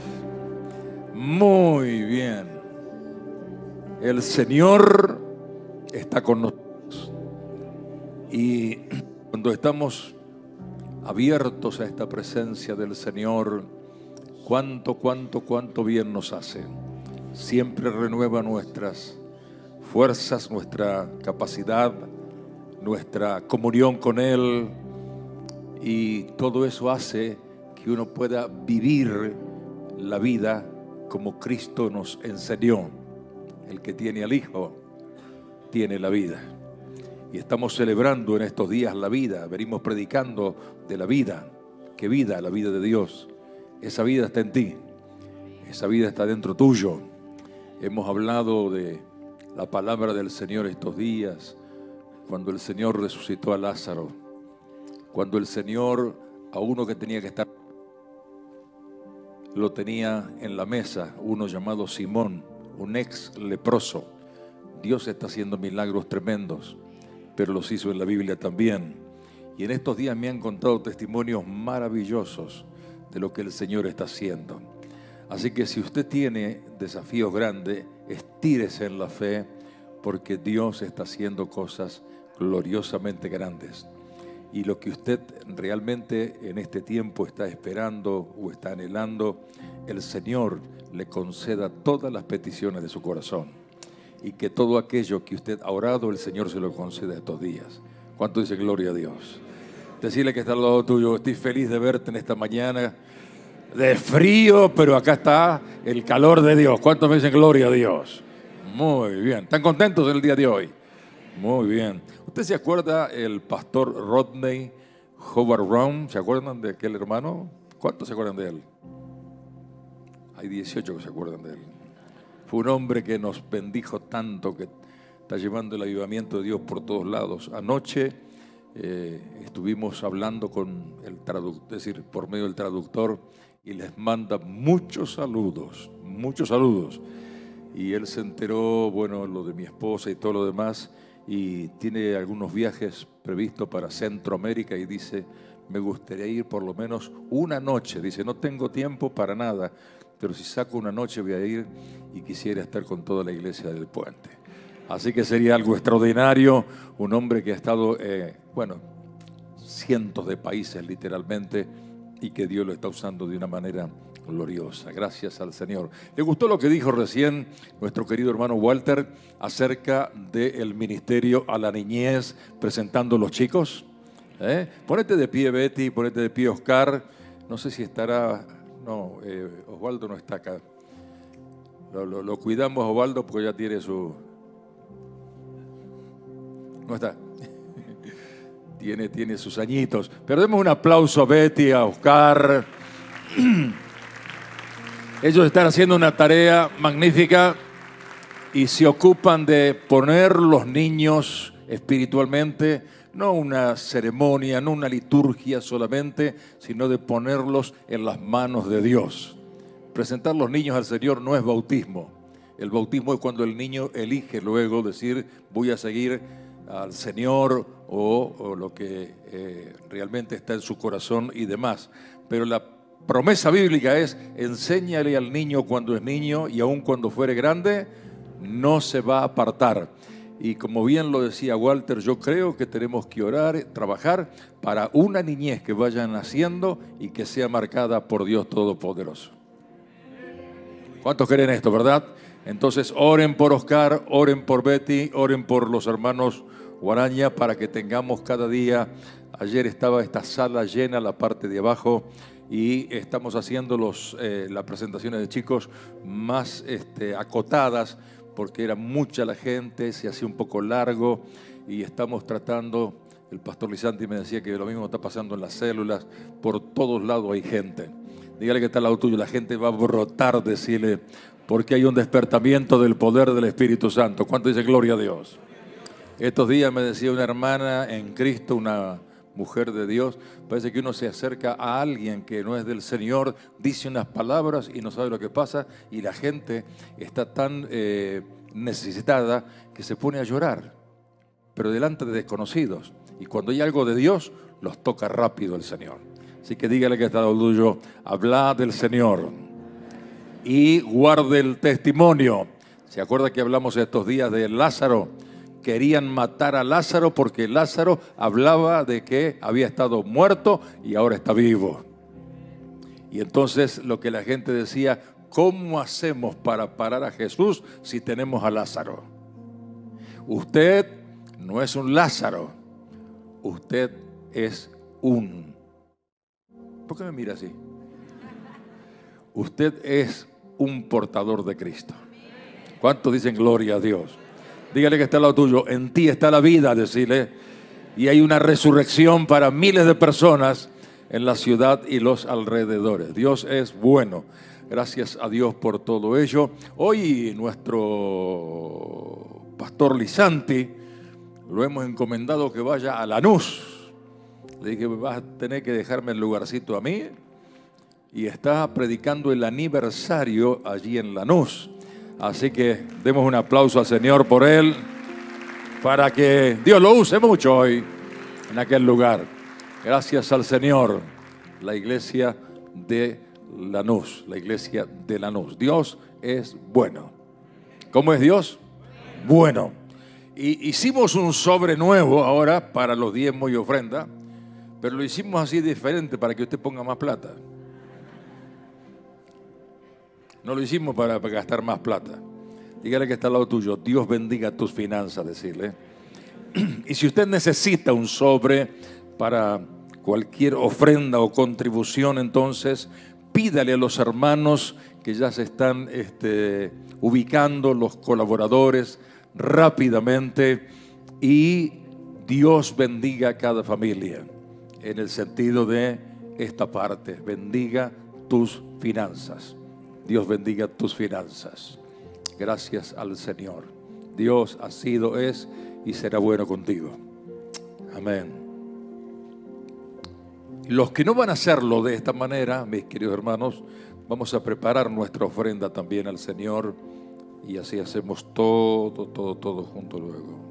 Muy bien. El Señor está con nosotros. Y cuando estamos abiertos a esta presencia del Señor, cuánto bien nos hace. Siempre renueva nuestras fuerzas, nuestra capacidad, nuestra comunión con Él, y todo eso hace que uno pueda vivir la vida como Cristo nos enseñó. El que tiene al Hijo tiene la vida. Y estamos celebrando en estos días la vida. Venimos predicando de la vida. ¿Qué vida? La vida de Dios. Esa vida está en ti. Esa vida está dentro tuyo. Hemos hablado de la palabra del Señor estos días, cuando el Señor resucitó a Lázaro, cuando el Señor a uno que tenía que estar, lo tenía en la mesa, uno llamado Simón, un ex leproso. Dios está haciendo milagros tremendos, pero los hizo en la Biblia también. Y en estos días me han contado testimonios maravillosos de lo que el Señor está haciendo. Así que si usted tiene desafíos grandes, estírese en la fe, porque Dios está haciendo cosas gloriosamente grandes. Y lo que usted realmente en este tiempo está esperando o está anhelando, el Señor le conceda todas las peticiones de su corazón. Y que todo aquello que usted ha orado, el Señor se lo conceda estos días. ¿Cuánto dice gloria a Dios? Decirle que está al lado tuyo: estoy feliz de verte en esta mañana. De frío, pero acá está el calor de Dios. ¿Cuántos me dicen gloria a Dios? Muy bien. ¿Están contentos el día de hoy? Muy bien. ¿Usted se acuerda el pastor Rodney Howard Brown? ¿Se acuerdan de aquel hermano? ¿Cuántos se acuerdan de él? Hay 18 que se acuerdan de él. Fue un hombre que nos bendijo tanto, que está llevando el avivamiento de Dios por todos lados. Anoche estuvimos hablando con el traductor, es decir, por medio del traductor, y les manda muchos saludos. Y él se enteró, bueno, lo de mi esposa y todo lo demás, y tiene algunos viajes previstos para Centroamérica, y dice: me gustaría ir por lo menos una noche. Dice: no tengo tiempo para nada, pero si saco una noche voy a ir, y quisiera estar con toda la iglesia del puente. Así que sería algo extraordinario. Un hombre que ha estado, cientos de países literalmente, y que Dios lo está usando de una manera gloriosa. Gracias al Señor. ¿Le gustó lo que dijo recién nuestro querido hermano Walter acerca del ministerio a la niñez, presentando a los chicos? Ponete de pie, Betty, ponete de pie, Oscar. No sé si estará... No, Osvaldo no está acá. Lo cuidamos a Osvaldo porque ya tiene su... No está. Tiene sus añitos. Pero demos un aplauso a Betty, a Oscar. Ellos están haciendo una tarea magnífica y se ocupan de poner los niños espiritualmente, no una ceremonia, no una liturgia solamente, sino de ponerlos en las manos de Dios. Presentar los niños al Señor no es bautismo. El bautismo es cuando el niño elige luego decir, voy a seguir al Señor o lo que realmente está en su corazón y demás. Pero la promesa bíblica es, enséñale al niño cuando es niño y aun cuando fuere grande, no se va a apartar. Y como bien lo decía Walter, yo creo que tenemos que orar, trabajar para una niñez que vaya naciendo y que sea marcada por Dios Todopoderoso. ¿Cuántos creen esto, verdad? Entonces oren por Oscar, oren por Betty, oren por los hermanos Guaraña para que tengamos cada día. Ayer estaba esta sala llena, la parte de abajo, y estamos haciendo las presentaciones de chicos más acotadas, porque era mucha la gente, se hacía un poco largo, y estamos tratando, el pastor Lisanti me decía que lo mismo está pasando en las células, por todos lados hay gente. Dígale que está al lado tuyo, la gente va a brotar, decirle, porque hay un despertamiento del poder del Espíritu Santo. ¿Cuánto dice gloria a Dios? Estos días me decía una hermana en Cristo, una mujer de Dios, parece que uno se acerca a alguien que no es del Señor, dice unas palabras y no sabe lo que pasa, y la gente está tan necesitada que se pone a llorar, pero delante de desconocidos. Y cuando hay algo de Dios, los toca rápido el Señor. Así que dígale que está al lado tuyo, habla del Señor y guarde el testimonio. ¿Se acuerda que hablamos estos días de Lázaro? Querían matar a Lázaro porque Lázaro hablaba de que había estado muerto y ahora está vivo. Y entonces lo que la gente decía, ¿cómo hacemos para parar a Jesús si tenemos a Lázaro? Usted no es un Lázaro, usted es un... ¿Por qué me mira así? Usted es un portador de Cristo. ¿Cuántos dicen gloria a Dios? Dígale que está al lado tuyo, en ti está la vida, decirle, y hay una resurrección para miles de personas en la ciudad y los alrededores. Dios es bueno. Gracias a Dios por todo ello. Hoy nuestro pastor Lisanti lo hemos encomendado que vaya a Lanús. Le dije, vas a tener que dejarme el lugarcito a mí. Y está predicando el aniversario allí en Lanús. Así que demos un aplauso al Señor por él, para que Dios lo use mucho hoy en aquel lugar. Gracias al Señor, la iglesia de Lanús, la iglesia de Lanús. Dios es bueno. ¿Cómo es Dios? Bueno. Y hicimos un sobre nuevo ahora para los diezmos y ofrenda, pero lo hicimos así diferente para que usted ponga más plata. No lo hicimos para gastar más plata. Dígale que está al lado tuyo, Dios bendiga tus finanzas, decirle. Y si usted necesita un sobre para cualquier ofrenda o contribución, entonces pídale a los hermanos que ya se están ubicando, los colaboradores, rápidamente, y Dios bendiga a cada familia, en el sentido de esta parte, bendiga tus finanzas. Dios bendiga tus finanzas. Gracias al Señor. Dios ha sido, es y será bueno contigo. Amén. Los que no van a hacerlo de esta manera, mis queridos hermanos, vamos a preparar nuestra ofrenda también al Señor, y así hacemos todo junto luego.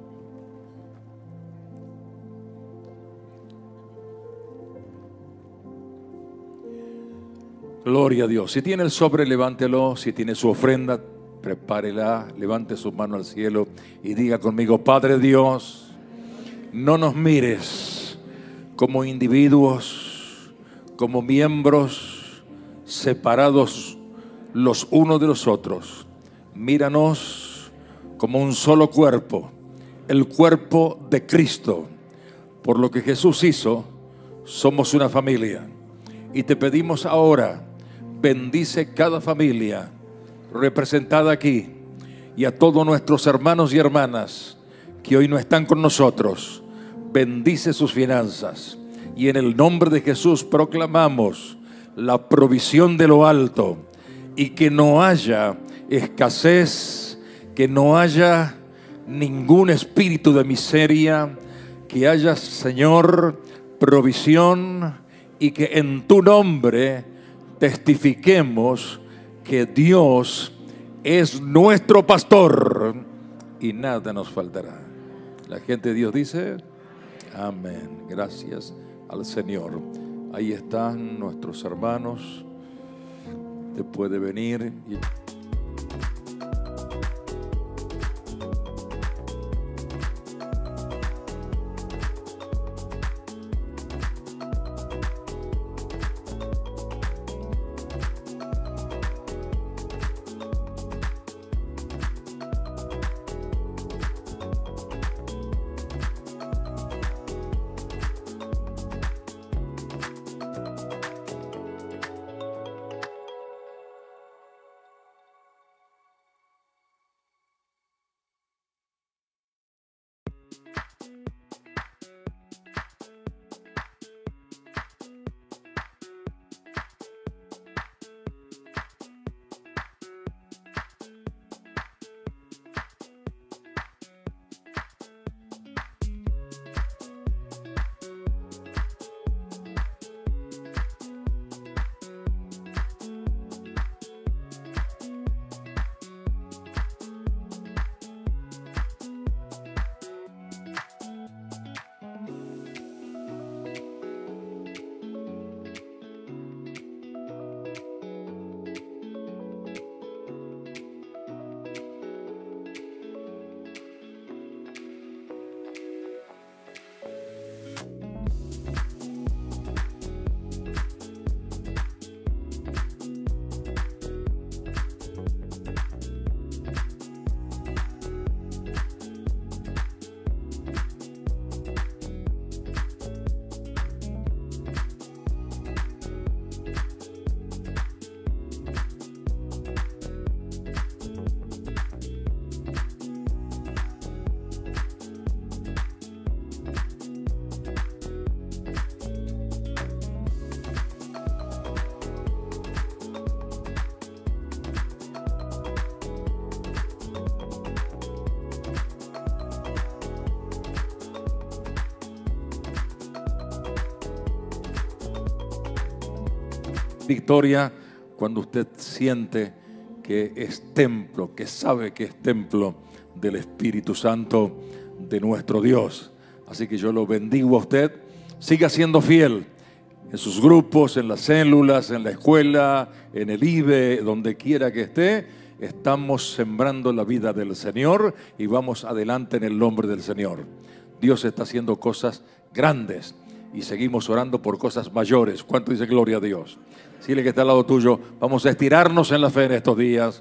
Gloria a Dios. Si tiene el sobre, levántelo. Si tiene su ofrenda, prepárela. Levante su mano al cielo y diga conmigo: Padre Dios, no nos mires como individuos, como miembros separados los unos de los otros. Míranos como un solo cuerpo, el cuerpo de Cristo. Por lo que Jesús hizo, somos una familia. Y te pedimos ahora, bendice cada familia representada aquí y a todos nuestros hermanos y hermanas que hoy no están con nosotros. Bendice sus finanzas, y en el nombre de Jesús proclamamos la provisión de lo alto, y que no haya escasez, que no haya ningún espíritu de miseria, que haya, Señor, provisión, y que en tu nombre testifiquemos que Dios es nuestro pastor y nada nos faltará. La gente de Dios dice, amén. Gracias al Señor. Ahí están nuestros hermanos. Te puede venir y... victoria cuando usted siente que es templo, que sabe que es templo del Espíritu Santo de nuestro Dios. Así que yo lo bendigo a usted. Siga siendo fiel en sus grupos, en las células, en la escuela, en el IBE, donde quiera que esté. Estamos sembrando la vida del Señor y vamos adelante en el nombre del Señor. Dios está haciendo cosas grandes y seguimos orando por cosas mayores. ¿Cuánto dice gloria a Dios? Dile que está al lado tuyo, vamos a estirarnos en la fe en estos días.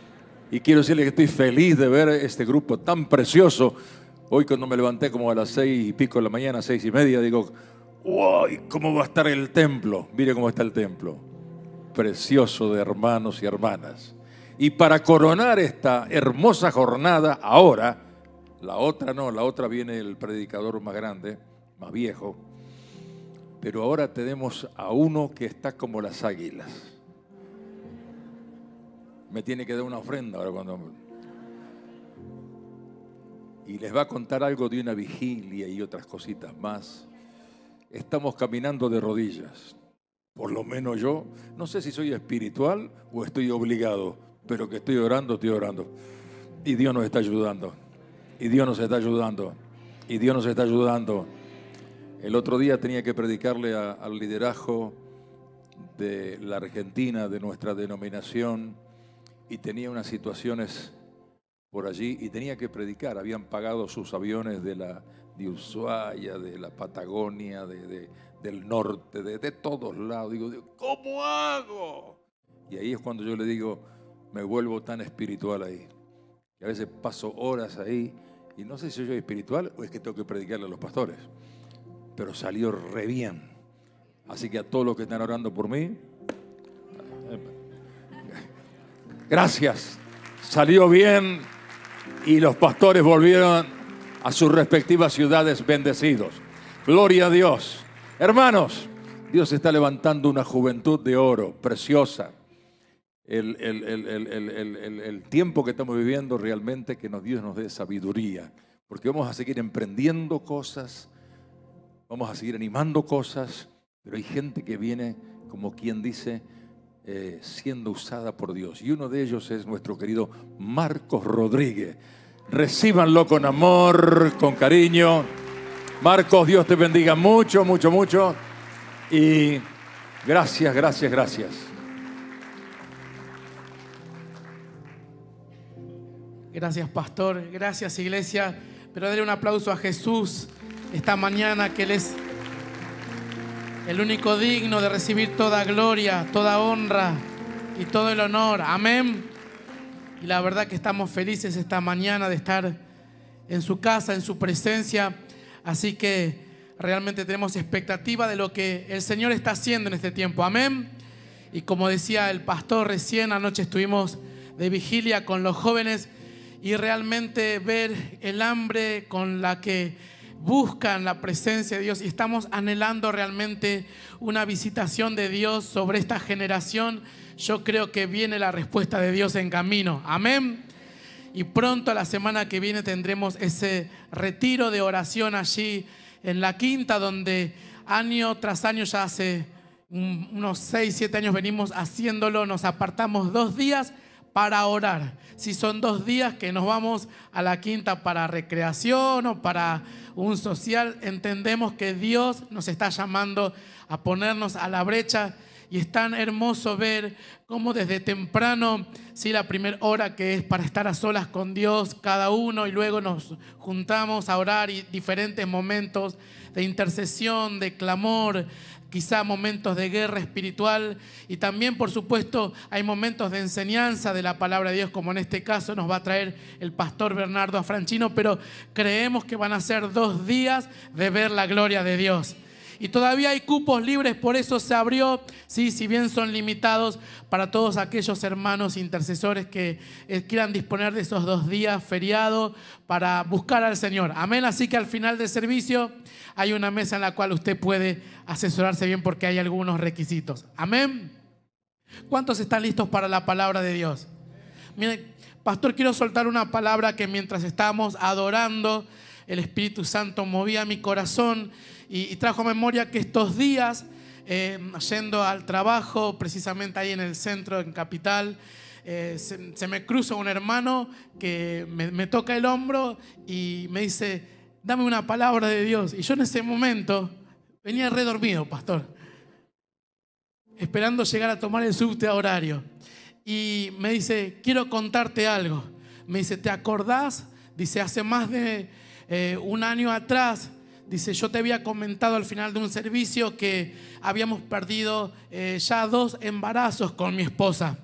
Y quiero decirle que estoy feliz de ver este grupo tan precioso. Hoy cuando me levanté como a las 6 y pico de la mañana, 6:30, digo, ¡uy! ¿Cómo va a estar el templo? Mire cómo está el templo. Precioso de hermanos y hermanas. Y para coronar esta hermosa jornada, ahora, la otra viene el predicador más grande, más viejo. Pero ahora tenemos a uno que está como las águilas. Me tiene que dar una ofrenda ahora cuando... Y les va a contar algo de una vigilia y otras cositas más. Estamos caminando de rodillas. Por lo menos yo, no sé si soy espiritual o estoy obligado, pero que estoy orando, estoy orando. Y Dios nos está ayudando. Y Dios nos está ayudando. Y Dios nos está ayudando. El otro día tenía que predicarle al liderazgo de la Argentina, de nuestra denominación, y tenía unas situaciones por allí y tenía que predicar. Habían pagado sus aviones de Ushuaia, de la Patagonia, del norte, de todos lados. Digo, ¿cómo hago? Y ahí es cuando yo le digo, me vuelvo tan espiritual ahí. Y a veces paso horas ahí y no sé si soy espiritual o es que tengo que predicarle a los pastores. Pero salió re bien. Así que a todos los que están orando por mí, gracias. Salió bien y los pastores volvieron a sus respectivas ciudades bendecidos. Gloria a Dios. Hermanos, Dios está levantando una juventud de oro, preciosa. el tiempo que estamos viviendo realmente, que Dios nos dé sabiduría, porque vamos a seguir emprendiendo cosas, vamos a seguir animando cosas, pero hay gente que viene, como quien dice, siendo usada por Dios, y uno de ellos es nuestro querido Marcos Rodríguez. Recíbanlo con amor, con cariño. Marcos, Dios te bendiga mucho, mucho, mucho, y gracias, gracias, gracias. Gracias, pastor. Gracias, iglesia. Pero dale un aplauso a Jesús esta mañana, que Él es el único digno de recibir toda gloria, toda honra y todo el honor. Amén. Y la verdad que estamos felices esta mañana de estar en su casa, en su presencia. Así que realmente tenemos expectativa de lo que el Señor está haciendo en este tiempo. Amén. Y como decía el pastor recién, anoche estuvimos de vigilia con los jóvenes, y realmente ver el hambre con la que buscan la presencia de Dios, y estamos anhelando realmente una visitación de Dios sobre esta generación. Yo creo que viene la respuesta de Dios en camino. Amén. Y pronto, la semana que viene, tendremos ese retiro de oración allí en la Quinta, donde año tras año, ya hace unos 6, 7 años venimos haciéndolo. Nos apartamos 2 días para orar. Si son 2 días que nos vamos a la Quinta para recreación o para un social, entendemos que Dios nos está llamando a ponernos a la brecha. Y es tan hermoso ver cómo desde temprano, sí, la primera hora, que es para estar a solas con Dios cada uno, y luego nos juntamos a orar, y diferentes momentos de intercesión, de clamor, quizá momentos de guerra espiritual, y también, por supuesto, hay momentos de enseñanza de la palabra de Dios, como en este caso nos va a traer el pastor Bernardo Afranchino. Pero creemos que van a ser 2 días de ver la gloria de Dios. Y todavía hay cupos libres, por eso se abrió, sí, si bien son limitados, para todos aquellos hermanos intercesores que quieran disponer de esos 2 días feriado para buscar al Señor. Amén. Así que al final del servicio hay una mesa en la cual usted puede asesorarse bien, porque hay algunos requisitos. Amén. ¿Cuántos están listos para la palabra de Dios? Miren, pastor, quiero soltar una palabra que mientras estábamos adorando, el Espíritu Santo movía mi corazón y trajo a memoria que estos días, yendo al trabajo, precisamente ahí en el centro, en Capital, se me cruza un hermano que me toca el hombro y me dice: dame una palabra de Dios. Y yo en ese momento venía redormido, pastor, esperando llegar a tomar el subte a horario. Y me dice: quiero contarte algo. Me dice: ¿te acordás? Dice: hace más de 1 año atrás, dice, yo te había comentado al final de un servicio que habíamos perdido ya 2 embarazos con mi esposa.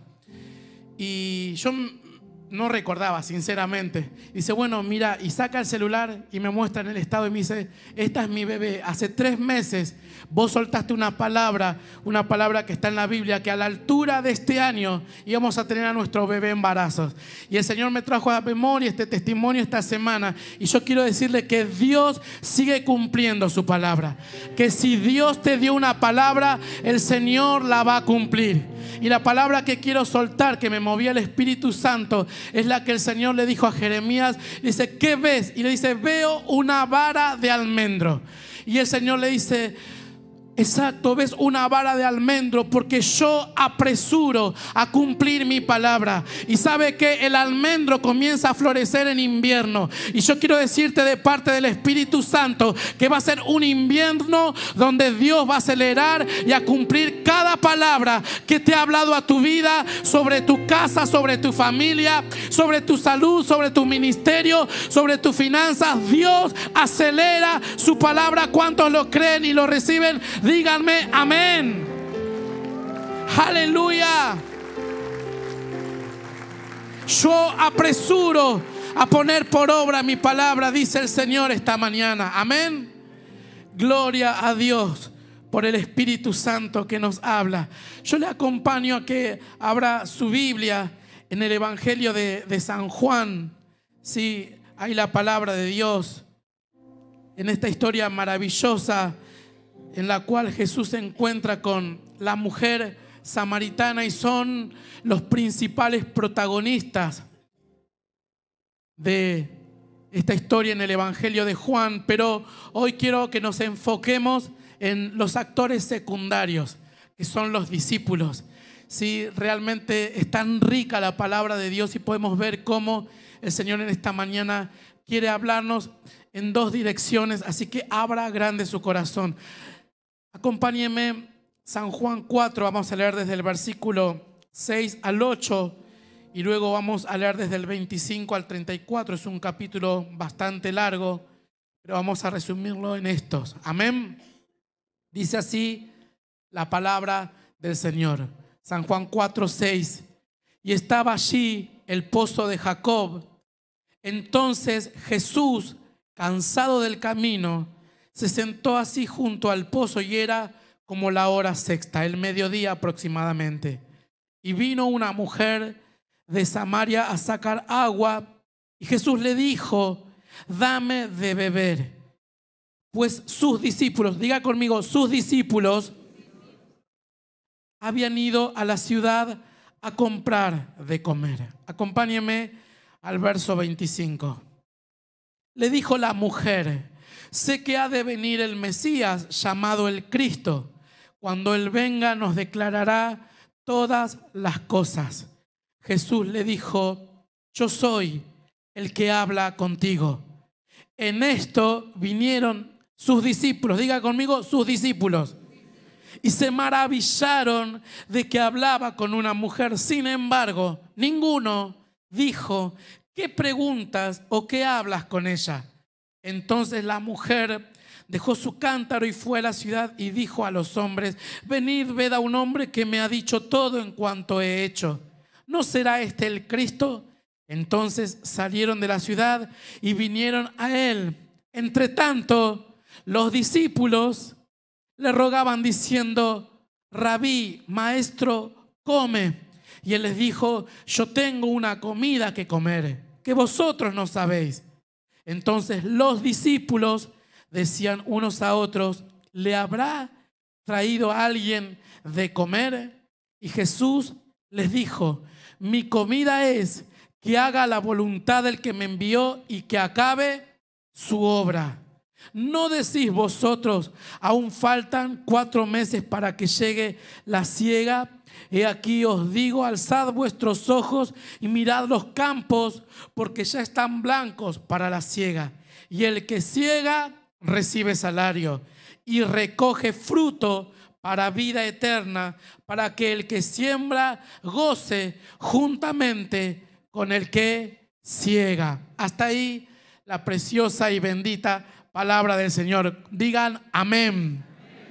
Y yo no recordaba, sinceramente. Dice: bueno, mira, y saca el celular y me muestra en el estado y me dice: esta es mi bebé. Hace 3 meses vos soltaste una palabra que está en la Biblia, que a la altura de este año íbamos a tener a nuestro bebé embarazos. Y el Señor me trajo a la memoria este testimonio esta semana. Y yo quiero decirle que Dios sigue cumpliendo su palabra. Que si Dios te dio una palabra, el Señor la va a cumplir. Y la palabra que quiero soltar, que me movía el Espíritu Santo, es la que el Señor le dijo a Jeremías. Dice: ¿qué ves? Y le dice: veo una vara de almendro. Y el Señor le dice: exacto, ves una vara de almendro porque yo apresuro a cumplir mi palabra. Y sabe que el almendro comienza a florecer en invierno. Y yo quiero decirte de parte del Espíritu Santo que va a ser un invierno donde Dios va a acelerar y a cumplir cada palabra que te ha hablado a tu vida, sobre tu casa, sobre tu familia, sobre tu salud, sobre tu ministerio, sobre tus finanzas. Dios acelera su palabra. ¿Cuántos lo creen y lo reciben? Díganme amén. Aleluya. Yo apresuro a poner por obra mi palabra, dice el Señor esta mañana. Amén. Gloria a Dios por el Espíritu Santo que nos habla. Yo le acompaño a que abra su Biblia en el Evangelio de San Juan. Sí, hay la palabra de Dios en esta historia maravillosa en la cual Jesús se encuentra con la mujer samaritana y son los principales protagonistas de esta historia en el Evangelio de Juan, pero hoy quiero que nos enfoquemos en los actores secundarios, que son los discípulos. Sí, realmente es tan rica la palabra de Dios y podemos ver cómo el Señor en esta mañana quiere hablarnos en dos direcciones, así que abra grande su corazón. Acompáñenme, San Juan 4, vamos a leer desde el versículo 6 al 8 y luego vamos a leer desde el 25 al 34. Es un capítulo bastante largo, pero vamos a resumirlo en estos. Amén. Dice así la palabra del Señor. San Juan 4, 6. Y estaba allí el pozo de Jacob. Entonces Jesús, cansado del camino, se sentó así junto al pozo y era como la hora sexta, el mediodía aproximadamente. Y vino una mujer de Samaria a sacar agua y Jesús le dijo: dame de beber. Pues sus discípulos, diga conmigo, sus discípulos habían ido a la ciudad a comprar de comer. Acompáñeme al verso 25. Le dijo la mujer: sé que ha de venir el Mesías, llamado el Cristo. Cuando Él venga nos declarará todas las cosas. Jesús le dijo: yo soy el que habla contigo. En esto vinieron sus discípulos, diga conmigo, sus discípulos, y se maravillaron de que hablaba con una mujer. Sin embargo, ninguno dijo: ¿qué preguntas o qué hablas con ella? Entonces la mujer dejó su cántaro y fue a la ciudad y dijo a los hombres: venid, ved a un hombre que me ha dicho todo en cuanto he hecho. ¿No será este el Cristo? Entonces salieron de la ciudad y vinieron a él. Entre tanto, los discípulos le rogaban diciendo: Rabí, maestro, come. Y él les dijo: yo tengo una comida que comer, que vosotros no sabéis. Entonces los discípulos decían unos a otros: ¿le habrá traído a alguien de comer? Y Jesús les dijo: mi comida es que haga la voluntad del que me envió y que acabe su obra. ¿No decís vosotros: aún faltan 4 meses para que llegue la siega? He aquí os digo: alzad vuestros ojos y mirad los campos, porque ya están blancos para la siega. Y el que siega recibe salario y recoge fruto para vida eterna, para que el que siembra goce juntamente con el que siega. Hasta ahí la preciosa y bendita palabra del Señor. Digan amén.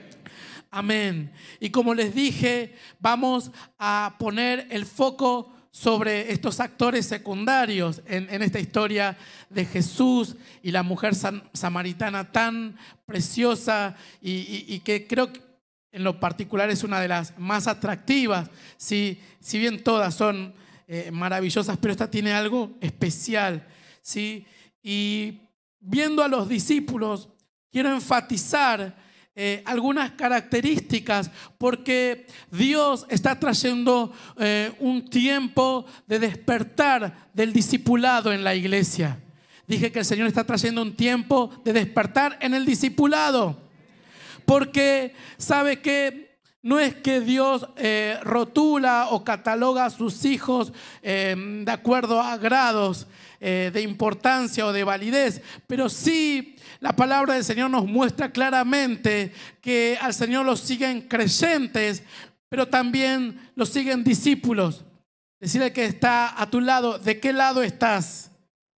Amén. Y como les dije, vamos a poner el foco sobre estos actores secundarios en esta historia de Jesús y la mujer samaritana tan preciosa y que creo que en lo particular es una de las más atractivas. Si bien todas son maravillosas, pero esta tiene algo especial, ¿sí? Y viendo a los discípulos, quiero enfatizar algunas características, porque Dios está trayendo un tiempo de despertar del discipulado en la iglesia. Dije que el Señor está trayendo un tiempo de despertar en el discipulado, porque sabe que no es que Dios rotula o cataloga a sus hijos de acuerdo a grados de importancia o de validez, pero sí la palabra del Señor nos muestra claramente que al Señor lo siguen creyentes, pero también lo siguen discípulos. Decirle que está a tu lado: ¿de qué lado estás?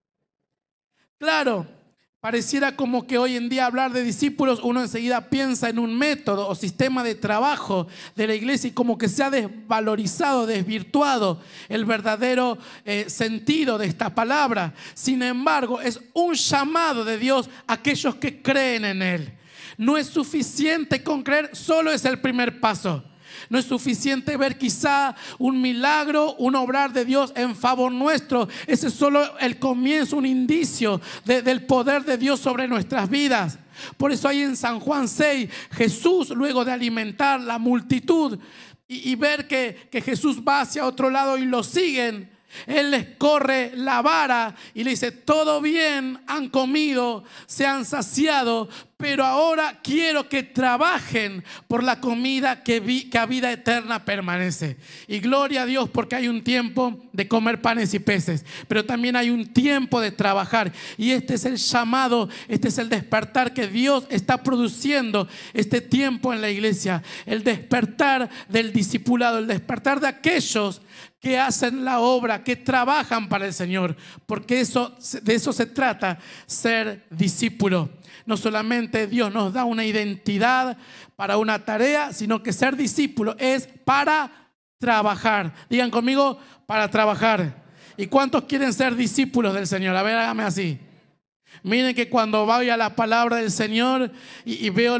Claro, pareciera como que hoy en día hablar de discípulos, uno enseguida piensa en un método o sistema de trabajo de la iglesia y como que se ha desvalorizado, desvirtuado el verdadero sentido de esta palabra. Sin embargo, es un llamado de Dios a aquellos que creen en Él. No es suficiente con creer, solo es el primer paso. No es suficiente ver quizá un milagro, un obrar de Dios en favor nuestro. Ese es solo el comienzo, un indicio del poder de Dios sobre nuestras vidas. Por eso ahí en San Juan 6, Jesús, luego de alimentar la multitud y ver que Jesús va hacia otro lado y lo siguen, Él les corre la vara y le dice: todo bien, han comido, se han saciado, pero ahora quiero que trabajen por la comida que a vida eterna permanece. Y gloria a Dios, porque hay un tiempo de comer panes y peces, pero también hay un tiempo de trabajar. Y este es el llamado, este es el despertar que Dios está produciendo este tiempo en la iglesia. El despertar del discipulado, el despertar de aquellos que hacen la obra, que trabajan para el Señor, porque de eso se trata, ser discípulo. No solamente Dios nos da una identidad para una tarea, sino que ser discípulo es para trabajar. Digan conmigo: para trabajar. ¿Y cuántos quieren ser discípulos del Señor? A ver, hágame así. Miren que cuando voy a la palabra del Señor y veo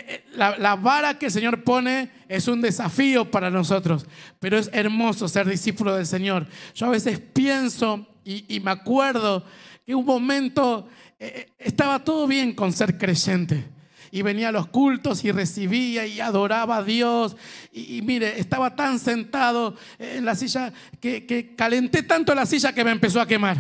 la vara que el Señor pone, es un desafío para nosotros, pero es hermoso ser discípulo del Señor. Yo a veces pienso y me acuerdo que un momento estaba todo bien con ser creyente. Y venía a los cultos y recibía y adoraba a Dios. Y mire, estaba tan sentado en la silla que calenté tanto la silla que me empezó a quemar.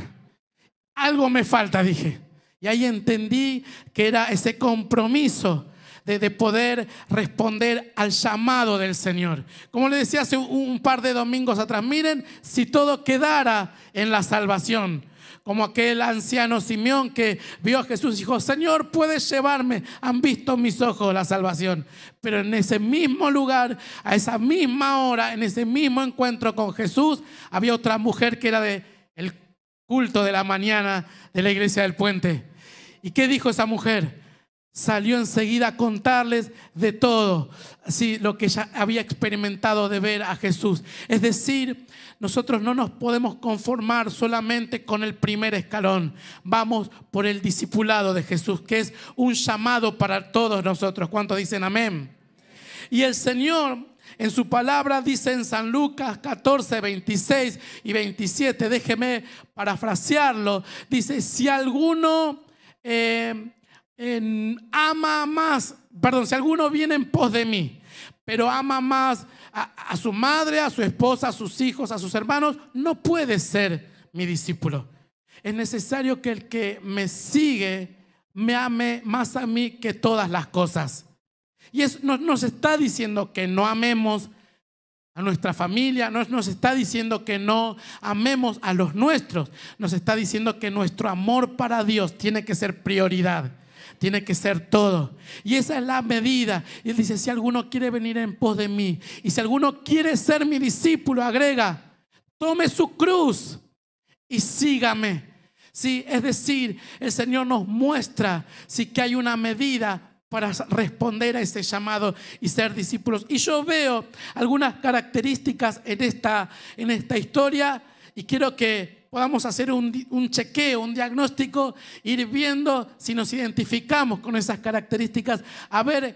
Algo me falta, dije. Y ahí entendí que era ese compromiso de poder responder al llamado del Señor. Como le decía hace un par de domingos atrás, miren, si todo quedara en la salvación, como aquel anciano Simeón que vio a Jesús y dijo: Señor, puedes llevarme, han visto mis ojos la salvación. Pero en ese mismo lugar, a esa misma hora, en ese mismo encuentro con Jesús, había otra mujer que era del culto de la mañana de la iglesia del Puente. ¿Y qué dijo esa mujer? Salió enseguida a contarles de todo, así, lo que ella había experimentado de ver a Jesús. Es decir, nosotros no nos podemos conformar solamente con el primer escalón. Vamos por el discipulado de Jesús, que es un llamado para todos nosotros. ¿Cuántos dicen amén? Y el Señor en su palabra dice en San Lucas 14, 26 y 27, déjeme parafrasearlo, dice: si alguno si alguno viene en pos de mí, pero ama más a su madre, a su esposa, a sus hijos, a sus hermanos, no puede ser mi discípulo. Es necesario que el que me sigue me ame más a mí que todas las cosas. Y eso no nos está diciendo que no amemos a nuestra familia, no nos está diciendo que no amemos a los nuestros, nos está diciendo que nuestro amor para Dios tiene que ser prioridad, tiene que ser todo. Y esa es la medida. Y Él dice: si alguno quiere venir en pos de mí, y si alguno quiere ser mi discípulo, agrega, tome su cruz y sígame. Sí, es decir, el Señor nos muestra que hay una medida para responder a ese llamado y ser discípulos. Y yo veo algunas características en esta historia, y quiero que podamos hacer un chequeo, un diagnóstico, ir viendo si nos identificamos con esas características, a ver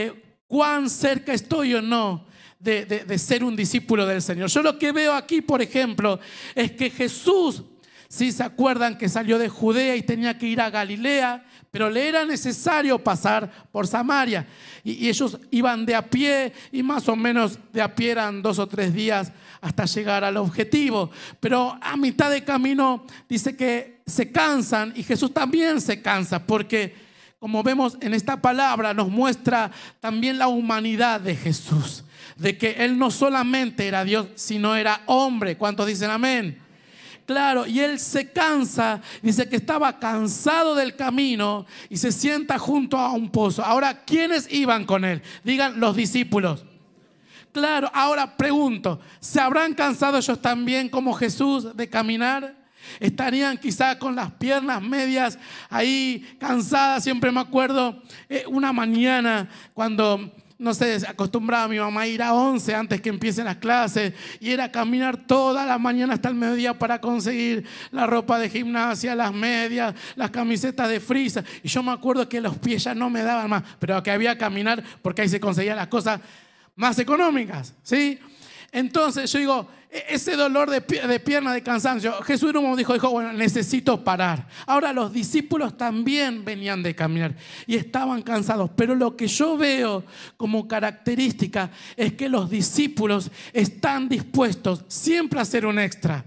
cuán cerca estoy o no de ser un discípulo del Señor. Yo lo que veo aquí, por ejemplo, es que Jesús, si se acuerdan que salió de Judea y tenía que ir a Galilea, pero le era necesario pasar por Samaria. Y ellos iban de a pie, y más o menos de a pie eran 2 o 3 días hasta llegar al objetivo. Pero a mitad de camino dice que se cansan, y Jesús también se cansa, porque como vemos en esta palabra nos muestra también la humanidad de Jesús, de que Él no solamente era Dios, sino era hombre. ¿Cuántos dicen amén? Claro, y Él se cansa, dice que estaba cansado del camino y se sienta junto a un pozo. Ahora, ¿quiénes iban con Él? Digan: los discípulos. Claro, ahora pregunto, ¿se habrán cansado ellos también como Jesús de caminar? Estarían quizá con las piernas medias ahí cansadas. Siempre me acuerdo una mañana cuando, no sé, acostumbraba a mi mamá a ir a 11 antes que empiecen las clases, y era caminar toda la mañana hasta el mediodía para conseguir la ropa de gimnasia, las medias, las camisetas de frisa. Y yo me acuerdo que los pies ya no me daban más, pero que había que caminar porque ahí se conseguían las cosas más económicas, ¿sí? Entonces yo digo, ese dolor de pierna, de cansancio, Jesús en un momento dijo, bueno, necesito parar. Ahora los discípulos también venían de caminar y estaban cansados, pero lo que yo veo como característica es que los discípulos están dispuestos siempre a hacer un extra.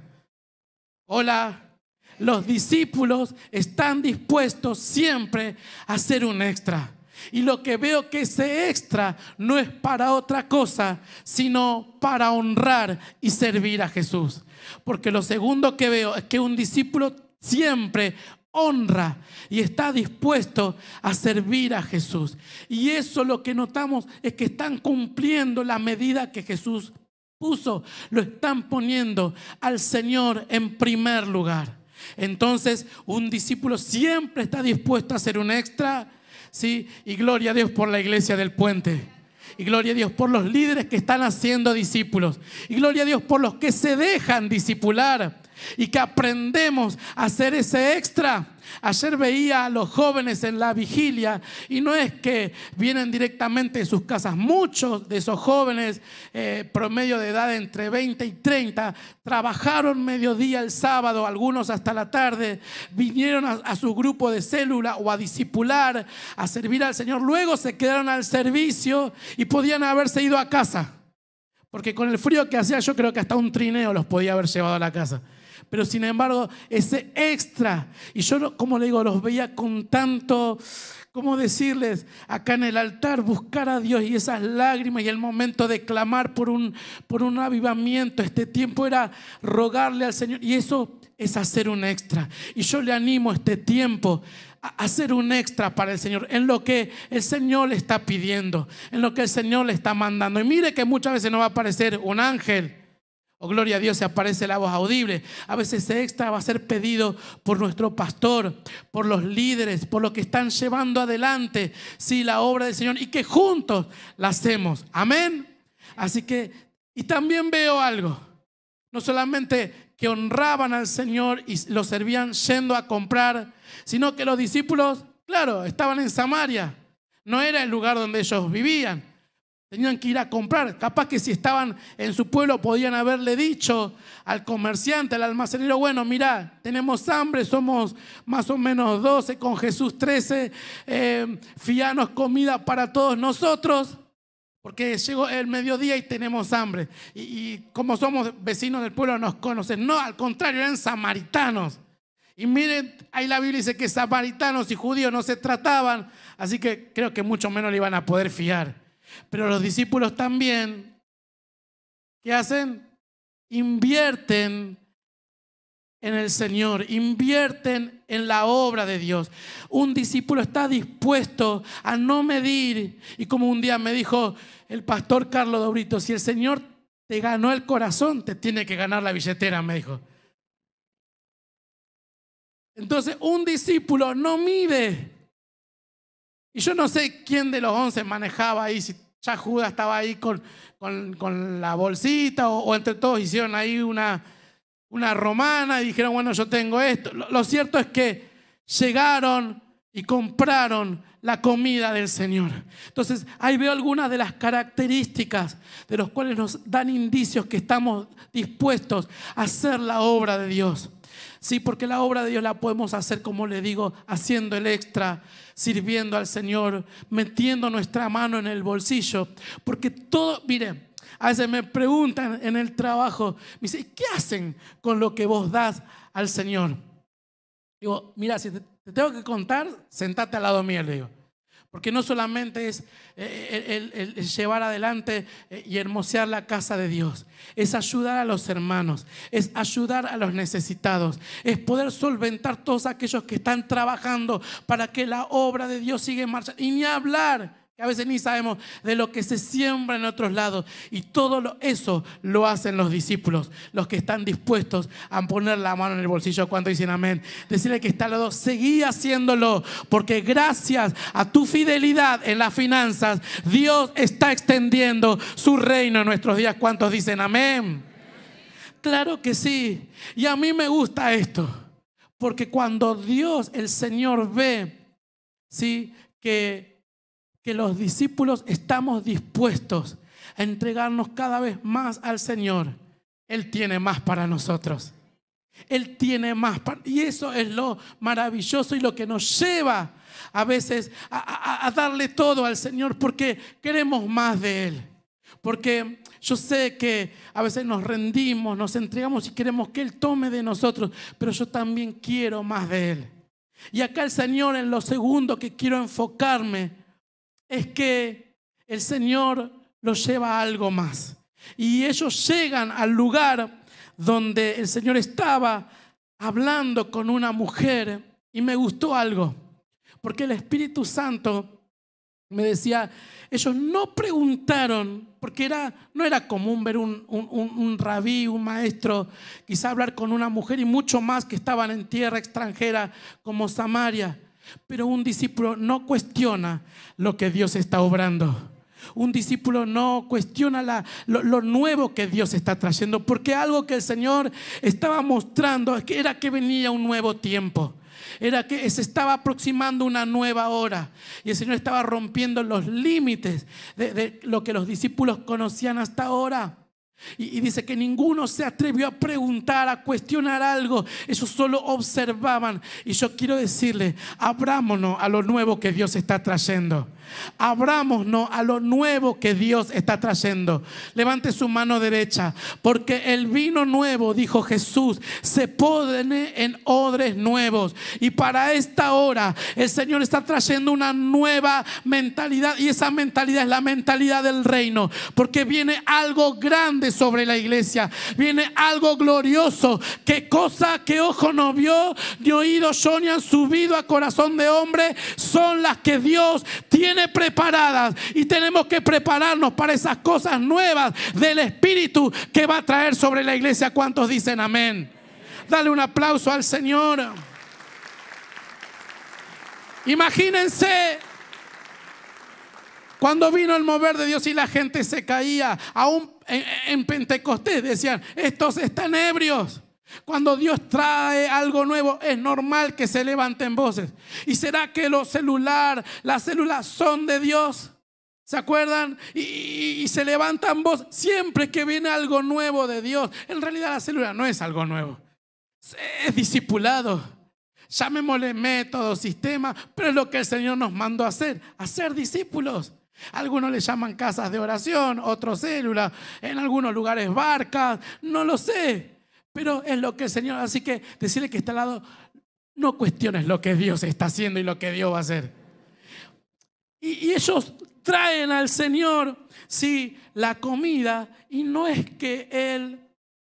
Hola. Los discípulos están dispuestos siempre a hacer un extra. Y lo que veo que ese extra no es para otra cosa, sino para honrar y servir a Jesús. Porque lo segundo que veo es que un discípulo siempre honra y está dispuesto a servir a Jesús. Y eso lo que notamos es que están cumpliendo la medida que Jesús puso. Lo están poniendo al Señor en primer lugar. Entonces, un discípulo siempre está dispuesto a hacer un extra. Sí, y gloria a Dios por la iglesia del Puente. Y gloria a Dios por los líderes que están haciendo discípulos. Y gloria a Dios por los que se dejan discipular y que aprendemos a hacer ese extra. Ayer veía a los jóvenes en la vigilia y no es que vienen directamente de sus casas. Muchos de esos jóvenes, promedio de edad entre 20 y 30, trabajaron mediodía el sábado, algunos hasta la tarde, vinieron a su grupo de célula o a discipular, a servir al Señor. Luego se quedaron al servicio y podían haberse ido a casa, porque con el frío que hacía yo creo que hasta un trineo los podía haber llevado a la casa. Pero sin embargo, ese extra, y yo como le digo, los veía con tanto, ¿cómo decirles? Acá en el altar, buscar a Dios y esas lágrimas y el momento de clamar por un avivamiento. Este tiempo era rogarle al Señor y eso es hacer un extra. Y yo le animo este tiempo a hacer un extra para el Señor, en lo que el Señor le está pidiendo, en lo que el Señor le está mandando. Y mire que muchas veces no va a aparecer un ángel. Oh, gloria a Dios, se aparece la voz audible. A veces ese extra va a ser pedido por nuestro pastor, por los líderes, por los que están llevando adelante, sí, la obra del Señor y que juntos la hacemos. Amén. Así que, y también veo algo. No solamente que honraban al Señor y lo servían yendo a comprar, sino que los discípulos, claro, estaban en Samaria. No era el lugar donde ellos vivían. Tenían que ir a comprar. Capaz que si estaban en su pueblo podían haberle dicho al comerciante, al almacenero, bueno, mira, tenemos hambre, somos más o menos 12, con Jesús 13, fíanos comida para todos nosotros, porque llegó el mediodía y tenemos hambre. Y como somos vecinos del pueblo nos conocen. No, al contrario, eran samaritanos. Y miren, ahí la Biblia dice que samaritanos y judíos no se trataban, así que creo que mucho menos le iban a poder fiar. Pero los discípulos también, ¿qué hacen? Invierten en el Señor, invierten en la obra de Dios. Un discípulo está dispuesto a no medir. Y como un día me dijo el pastor Carlos Dobrito, si el Señor te ganó el corazón, te tiene que ganar la billetera, me dijo. Entonces un discípulo no mide. Y yo no sé quién de los 11 manejaba ahí, si ya Judas estaba ahí con la bolsita o entre todos hicieron ahí una romana y dijeron, bueno, yo tengo esto. Lo cierto es que llegaron y compraron la comida del Señor. Entonces ahí veo algunas de las características de los cuales nos dan indicios que estamos dispuestos a hacer la obra de Dios. Sí, porque la obra de Dios la podemos hacer, como le digo, haciendo el extra, sirviendo al Señor, metiendo nuestra mano en el bolsillo. Porque todo, mire, a veces me preguntan en el trabajo, me dicen, ¿qué hacen con lo que vos das al Señor? Digo, mira, si te tengo que contar, sentate al lado mío, le digo. Porque no solamente es el llevar adelante y hermosear la casa de Dios, es ayudar a los hermanos, es ayudar a los necesitados, es poder solventar todos aquellos que están trabajando para que la obra de Dios siga en marcha. Y ni hablar, que a veces ni sabemos de lo que se siembra en otros lados. Y todo eso lo hacen los discípulos, los que están dispuestos a poner la mano en el bolsillo cuando dicen amén. Decirle que está al lado, seguí haciéndolo, porque gracias a tu fidelidad en las finanzas, Dios está extendiendo su reino en nuestros días. ¿Cuántos dicen amén? Claro que sí. Y a mí me gusta esto, porque cuando Dios, el Señor, ve, ¿sí?, que los discípulos estamos dispuestos a entregarnos cada vez más al Señor, Él tiene más para nosotros. Él tiene más y eso es lo maravilloso y lo que nos lleva a veces a darle todo al Señor, porque queremos más de Él. Porque yo sé que a veces nos rendimos, nos entregamos y queremos que Él tome de nosotros, pero yo también quiero más de Él. Y acá el Señor, en lo segundo que quiero enfocarme, es que el Señor los lleva a algo más. Y ellos llegan al lugar donde el Señor estaba hablando con una mujer, y me gustó algo, porque el Espíritu Santo me decía, ellos no preguntaron, porque no era común ver un rabí, un maestro, quizá hablar con una mujer, y mucho más que estaban en tierra extranjera como Samaria. Pero un discípulo no cuestiona lo que Dios está obrando. Un discípulo no cuestiona lo nuevo que Dios está trayendo, porque algo que el Señor estaba mostrando era que venía un nuevo tiempo. Era que se estaba aproximando una nueva hora, y el Señor estaba rompiendo los límites de lo que los discípulos conocían hasta ahora. Y dice que ninguno se atrevió a preguntar, a cuestionar algo. Ellos solo observaban. Y yo quiero decirle, abrámonos a lo nuevo que Dios está trayendo. Abrámonos a lo nuevo que Dios está trayendo. Levante su mano derecha, porque el vino nuevo, dijo Jesús, se pone en odres nuevos. Y para esta hora el Señor está trayendo una nueva mentalidad, y esa mentalidad es la mentalidad del reino, porque viene algo grande sobre la iglesia. Viene algo glorioso, que cosa que ojo no vio, ni oído yo, ni han subido a corazón de hombre, son las que Dios tiene preparadas. Y tenemos que prepararnos para esas cosas nuevas del Espíritu que va a traer sobre la iglesia. ¿Cuántos dicen amén? Dale un aplauso al Señor. Imagínense cuando vino el mover de Dios y la gente se caía. Aún en Pentecostés decían, estos están ebrios. Cuando Dios trae algo nuevo, es normal que se levanten voces. ¿Y será que las células son de Dios? ¿Se acuerdan? Y se levantan voces siempre que viene algo nuevo de Dios. En realidad la célula no es algo nuevo, es discipulado. Llamémosle método, sistema, pero es lo que el Señor nos mandó a hacer discípulos. Algunos le llaman casas de oración, otros células, en algunos lugares barcas, no lo sé, pero es lo que el Señor. Así que decirle que está al lado, no cuestiones lo que Dios está haciendo y lo que Dios va a hacer. Y ellos traen al Señor, sí, la comida, y no es que Él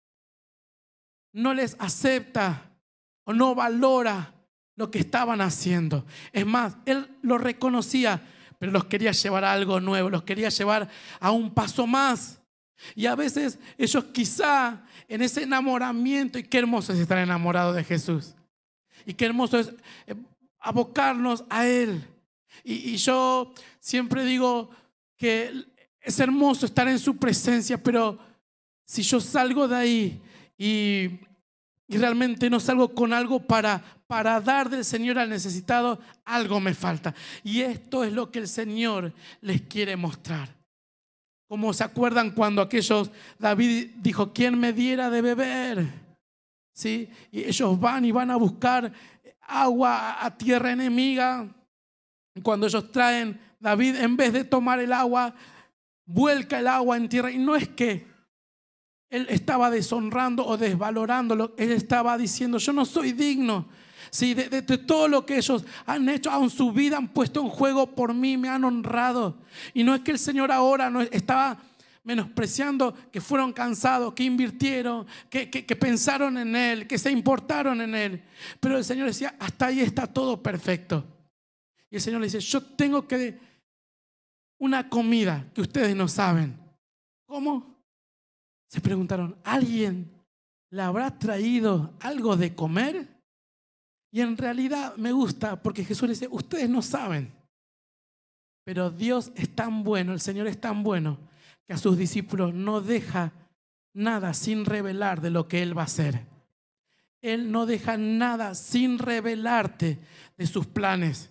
no les acepta o no valora lo que estaban haciendo. Es más, Él lo reconocía, pero los quería llevar a algo nuevo, los quería llevar a un paso más. Y a veces ellos quizá en ese enamoramiento, y qué hermoso es estar enamorado de Jesús, y qué hermoso es abocarnos a Él. Y yo siempre digo que es hermoso estar en su presencia, pero si yo salgo de ahí y realmente no salgo con algo para dar del Señor al necesitado, algo me falta. Y esto es lo que el Señor les quiere mostrar. Como se acuerdan cuando David dijo, ¿quién me diera de beber? ¿Sí? Y ellos van a buscar agua a tierra enemiga. Cuando ellos traen, David, en vez de tomar el agua, vuelca el agua en tierra. Y no es que él estaba deshonrando o desvalorándolo, él estaba diciendo, yo no soy digno, sí, de todo lo que ellos han hecho, aún su vida han puesto en juego por mí, me han honrado. Y no es que el Señor ahora no estaba menospreciando que fueron cansados, que invirtieron, que pensaron en Él, que se importaron en Él. Pero el Señor decía, hasta ahí está todo perfecto. Y el Señor le dice, yo tengo que una comida que ustedes no saben. ¿Cómo? Se preguntaron, ¿alguien le habrá traído algo de comer? Y en realidad me gusta porque Jesús le dice, ustedes no saben, pero Dios es tan bueno, el Señor es tan bueno, que a sus discípulos no deja nada sin revelar de lo que Él va a hacer. Él no deja nada sin revelarte de sus planes,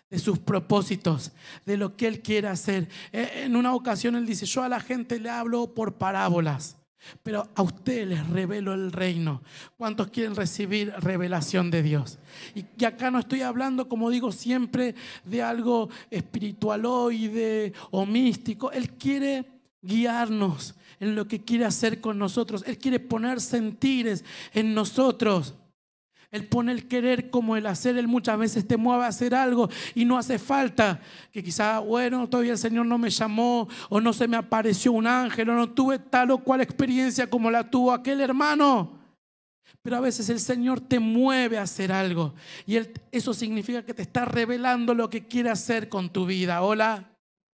de sus propósitos, de lo que Él quiere hacer. En una ocasión Él dice: yo a la gente le hablo por parábolas, pero a ustedes les revelo el reino. ¿Cuántos quieren recibir revelación de Dios? Y acá no estoy hablando, como digo siempre, de algo espiritualoide o místico. Él quiere guiarnos en lo que quiere hacer con nosotros. Él quiere poner sentires en nosotros. Él pone el querer como el hacer. Él muchas veces te mueve a hacer algo y no hace falta que quizá, bueno, todavía el Señor no me llamó, o no se me apareció un ángel, o no tuve tal o cual experiencia como la tuvo aquel hermano. Pero a veces el Señor te mueve a hacer algo, y eso significa que te está revelando lo que quiere hacer con tu vida. Hola.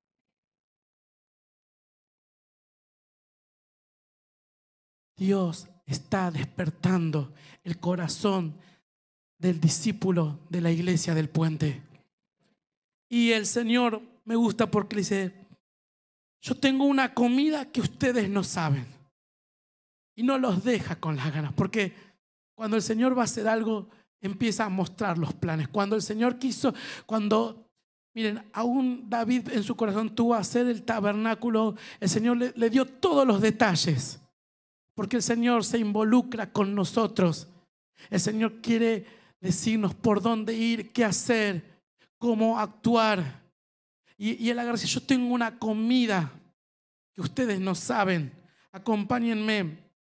Dios está despertando el corazón del discípulo de la iglesia del Puente. Y el Señor me gusta porque le dice: yo tengo una comida que ustedes no saben. Y no los deja con las ganas, porque cuando el Señor va a hacer algo, empieza a mostrar los planes. Cuando el Señor quiso, miren, aún David en su corazón tuvo a hacer el tabernáculo, el Señor le dio todos los detalles. Porque el Señor se involucra con nosotros. El Señor quiere decirnos por dónde ir, qué hacer, cómo actuar. Y Él agarra y dice: yo tengo una comida que ustedes no saben. Acompáñenme.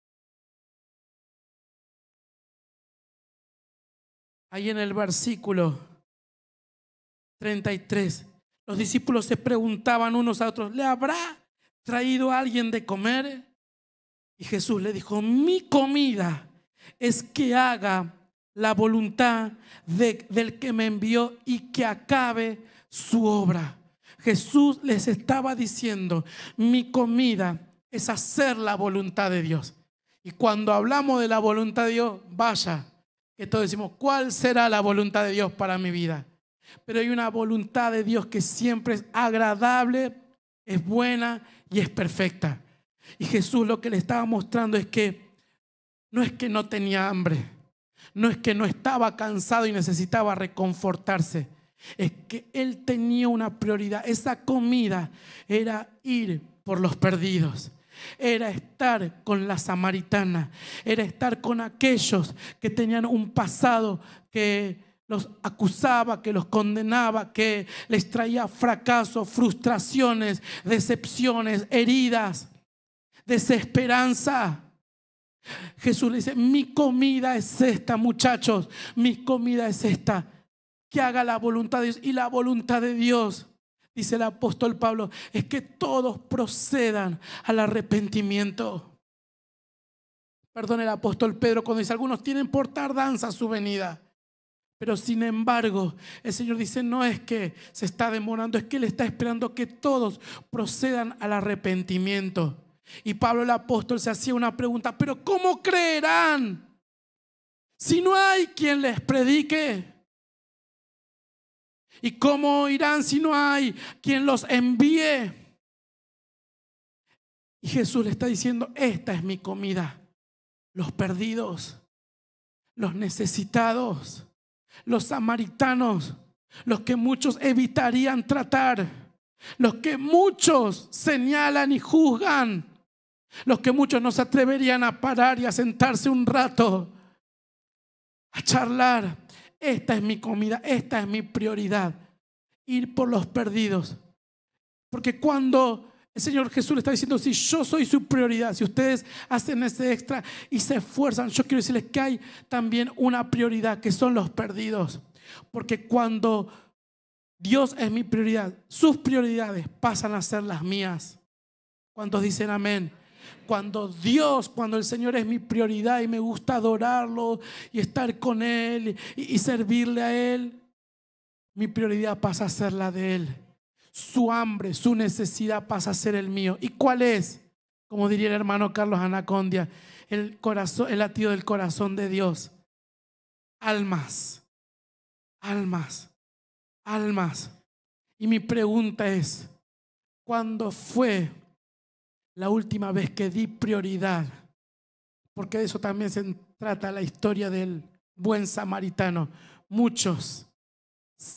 Ahí en el versículo 33, los discípulos se preguntaban unos a otros: ¿le habrá traído alguien de comer? Y Jesús le dijo: mi comida es que haga la voluntad del que me envió y que acabe su obra. Jesús les estaba diciendo: mi comida es hacer la voluntad de Dios. Y cuando hablamos de la voluntad de Dios, vaya, que todos decimos: ¿cuál será la voluntad de Dios para mi vida? Pero hay una voluntad de Dios que siempre es agradable, es buena y es perfecta. Y Jesús lo que le estaba mostrando es que no tenía hambre, no es que no estaba cansado y necesitaba reconfortarse, es que Él tenía una prioridad. Esa comida era ir por los perdidos, era estar con la samaritana, era estar con aquellos que tenían un pasado que los acusaba, que los condenaba, que les traía fracasos, frustraciones, decepciones, heridas, desesperanza. Jesús le dice: mi comida es esta, muchachos, mi comida es esta, que haga la voluntad de Dios. Y la voluntad de Dios, dice el apóstol Pablo, es que todos procedan al arrepentimiento. Perdón, el apóstol Pedro cuando dice: algunos tienen por tardanza su venida. Pero sin embargo, el Señor dice: no es que se está demorando, es que Él está esperando que todos procedan al arrepentimiento. Y Pablo el apóstol se hacía una pregunta: ¿pero cómo creerán si no hay quien les predique? ¿Y cómo irán si no hay quien los envíe? Y Jesús le está diciendo: esta es mi comida. Los perdidos, los necesitados, los samaritanos, los que muchos evitarían tratar, los que muchos señalan y juzgan, los que muchos no se atreverían a parar y a sentarse un rato a charlar. Esta es mi comida, esta es mi prioridad, ir por los perdidos. Porque cuando el Señor Jesús le está diciendo: si yo soy su prioridad, si ustedes hacen ese extra y se esfuerzan, yo quiero decirles que hay también una prioridad, que son los perdidos. Porque cuando Dios es mi prioridad, sus prioridades pasan a ser las mías. ¿Cuántos dicen amén? Cuando el Señor es mi prioridad y me gusta adorarlo y estar con Él y servirle a Él, mi prioridad pasa a ser la de Él. Su hambre, su necesidad pasa a ser el mío. ¿Y cuál es? Como diría el hermano Carlos Anacondia, el latido del corazón de Dios. Almas, almas, almas. Y mi pregunta es: ¿cuándo fue la última vez que di prioridad? Porque de eso también se trata la historia del buen samaritano. Muchos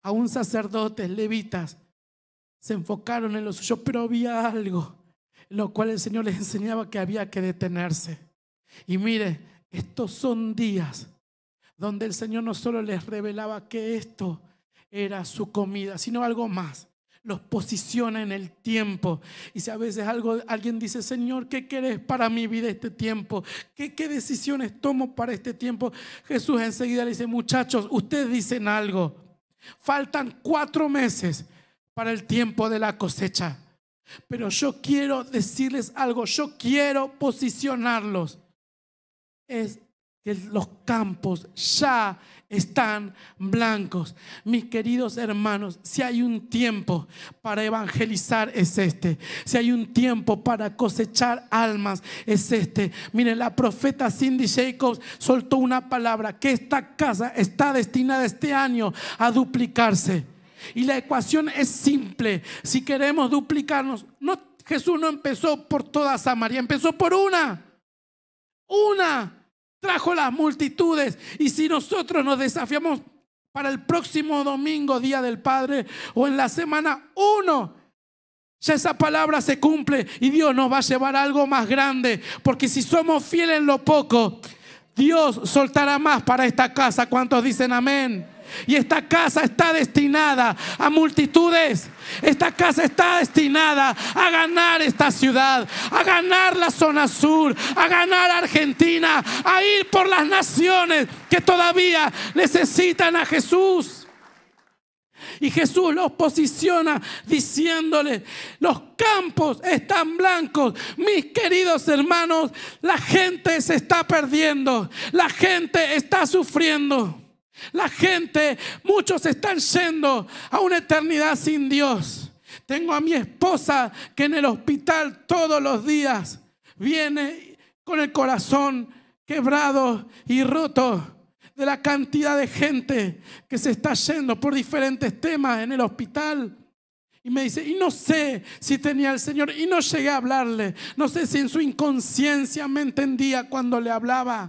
aún sacerdotes, levitas, se enfocaron en lo suyo, pero había algo en lo cual el Señor les enseñaba que había que detenerse. Y mire, estos son días donde el Señor no solo les revelaba que esto era su comida, sino algo más. Los posiciona en el tiempo. Y si a veces alguien dice: Señor, ¿qué querés para mi vida este tiempo? ¿Qué decisiones tomo para este tiempo? Jesús enseguida le dice: muchachos, ustedes dicen algo. Faltan 4 meses para el tiempo de la cosecha. Pero yo quiero decirles algo. Yo quiero posicionarlos. Es que los campos ya están blancos. Mis queridos hermanos, si hay un tiempo para evangelizar, es este. Si hay un tiempo para cosechar almas, es este. Miren, la profeta Cindy Jacobs soltó una palabra: que esta casa está destinada este año a duplicarse. Y la ecuación es simple. Si queremos duplicarnos, Jesús no empezó por toda Samaria, empezó por una. Trajo las multitudes. Y si nosotros nos desafiamos para el próximo domingo, Día del Padre, o en la semana 1, ya esa palabra se cumple y Dios nos va a llevar a algo más grande. Porque si somos fieles en lo poco, Dios soltará más para esta casa. ¿Cuántos dicen amén? Y esta casa está destinada a multitudes. Esta casa está destinada a ganar esta ciudad, a ganar la zona sur, a ganar Argentina, a ir por las naciones que todavía necesitan a Jesús. Y Jesús los posiciona diciéndole: los campos están blancos. Mis queridos hermanos, la gente se está perdiendo, la gente está sufriendo. La gente, muchos están yendo a una eternidad sin Dios. Tengo a mi esposa que en el hospital todos los días viene con el corazón quebrado y roto de la cantidad de gente que se está yendo por diferentes temas en el hospital. Y me dice: y no sé si tenía el Señor, y no llegué a hablarle. No sé si en su inconsciencia me entendía cuando le hablaba.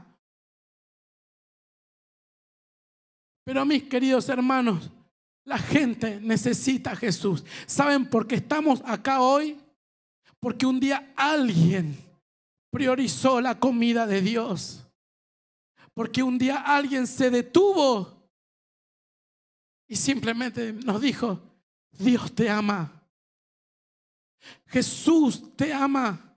Pero mis queridos hermanos, la gente necesita a Jesús. ¿Saben por qué estamos acá hoy? Porque un día alguien priorizó la comida de Dios. Porque un día alguien se detuvo y simplemente nos dijo: Dios te ama. Jesús te ama.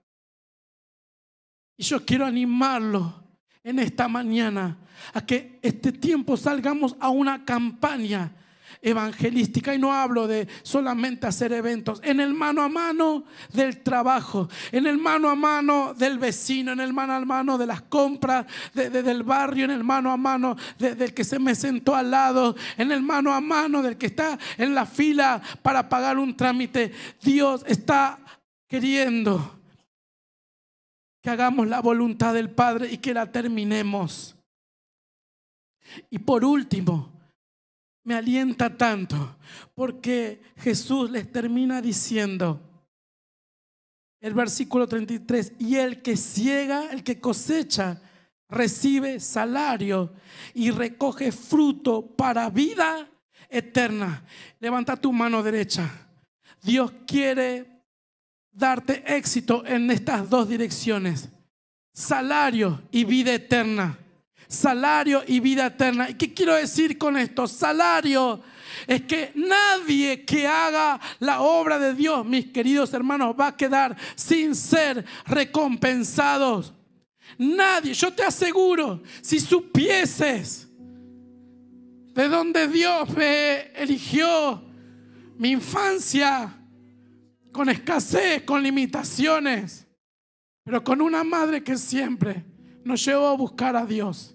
Y yo quiero animarlo en esta mañana a que este tiempo salgamos a una campaña evangelística. Y no hablo de solamente hacer eventos. En el mano a mano del trabajo, en el mano a mano del vecino, en el mano a mano de las compras del barrio, en el mano a mano del que se me sentó al lado, en el mano a mano del que está en la fila para pagar un trámite. Dios está queriendo que hagamos la voluntad del Padre y que la terminemos. Y por último, me alienta tanto porque Jesús les termina diciendo, el versículo 33: y el que siega, el que cosecha, recibe salario y recoge fruto para vida eterna. Levanta tu mano derecha. Dios quiere darte éxito en estas 2 direcciones: salario y vida eterna. Salario y vida eterna. ¿Y qué quiero decir con esto? Salario es que nadie que haga la obra de Dios, mis queridos hermanos, va a quedar sin ser recompensados. Nadie. Yo te aseguro, si supieses de dónde Dios me eligió, mi infancia con escasez, con limitaciones, pero con una madre que siempre nos llevó a buscar a Dios.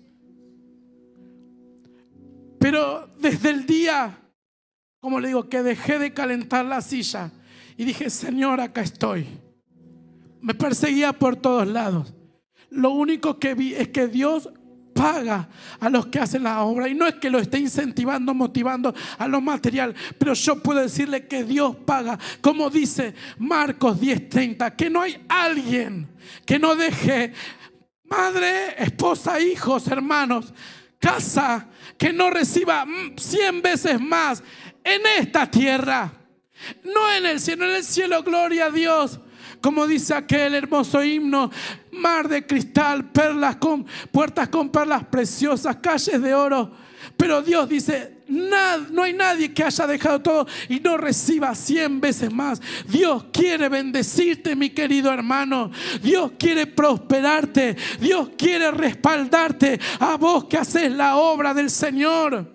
Pero desde el día, como le digo, que dejé de calentar la silla y dije: Señor, acá estoy. Me perseguía por todos lados. Lo único que vi es que Dios paga a los que hacen la obra. Y no es que lo esté incentivando, motivando a lo material, pero yo puedo decirle que Dios paga. Como dice Marcos 10:30, que no hay alguien que no deje madre, esposa, hijos, hermanos, casa que no reciba 100 veces más en esta tierra, no en el cielo. En el cielo, gloria a Dios, como dice aquel hermoso himno: mar de cristal, perlas con puertas con perlas preciosas, calles de oro. Pero Dios dice: no hay nadie que haya dejado todo y no reciba 100 veces más. Dios quiere bendecirte, mi querido hermano. Dios quiere prosperarte. Dios quiere respaldarte a vos que haces la obra del Señor.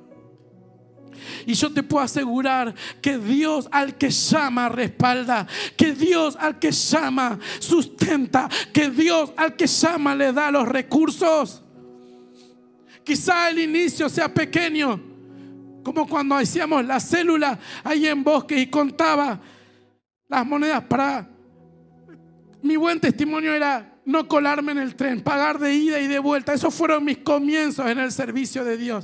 Y yo te puedo asegurar que Dios al que llama respalda, que Dios al que llama sustenta, que Dios al que llama le da los recursos. Quizá el inicio sea pequeño, como cuando hacíamos la célula ahí en Bosque y contaba las monedas para... Mi buen testimonio era no colarme en el tren, pagar de ida y de vuelta. Esos fueron mis comienzos en el servicio de Dios.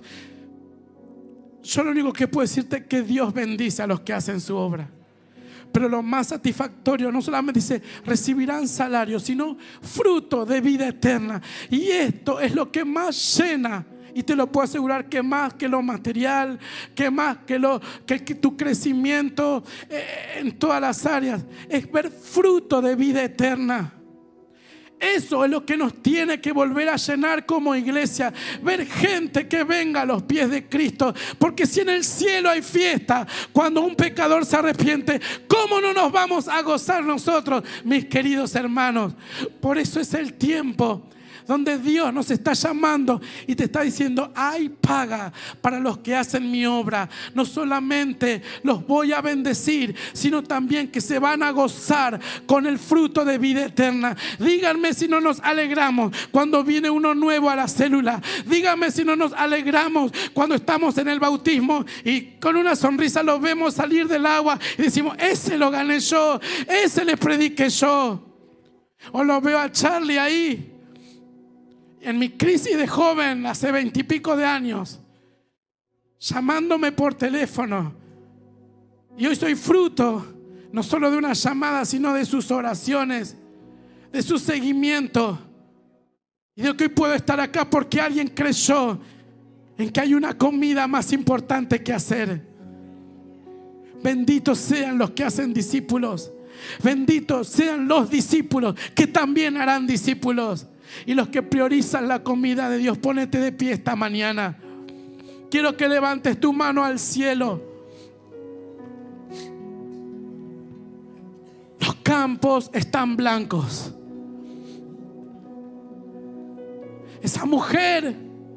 Yo lo único que puedo decirte es que Dios bendice a los que hacen su obra. Pero lo más satisfactorio no solamente dice recibirán salario, sino fruto de vida eterna. Y esto es lo que más llena. Y te lo puedo asegurar que más que lo material, que más que tu crecimiento en todas las áreas, es ver fruto de vida eterna. Eso es lo que nos tiene que volver a llenar como iglesia. Ver gente que venga a los pies de Cristo. Porque si en el cielo hay fiesta cuando un pecador se arrepiente, ¿cómo no nos vamos a gozar nosotros, mis queridos hermanos? Por eso es el tiempo donde Dios nos está llamando y te está diciendo: hay paga para los que hacen mi obra. No solamente los voy a bendecir, sino también que se van a gozar con el fruto de vida eterna. Díganme si no nos alegramos cuando viene uno nuevo a la célula. Díganme si no nos alegramos cuando estamos en el bautismo y con una sonrisa lo vemos salir del agua y decimos: ese lo gané yo, ese le prediqué yo. O lo veo a Charlie ahí en mi crisis de joven hace 20 y pico de años, llamándome por teléfono. Y hoy soy fruto no solo de una llamada, sino de sus oraciones, de su seguimiento. Y de que hoy puedo estar acá porque alguien creyó en que hay una comida más importante que hacer. Benditos sean los que hacen discípulos. Benditos sean los discípulos que también harán discípulos. Y los que priorizan la comida de Dios. Ponete de pie esta mañana. Quiero que levantes tu mano al cielo. Los campos están blancos. Esa mujer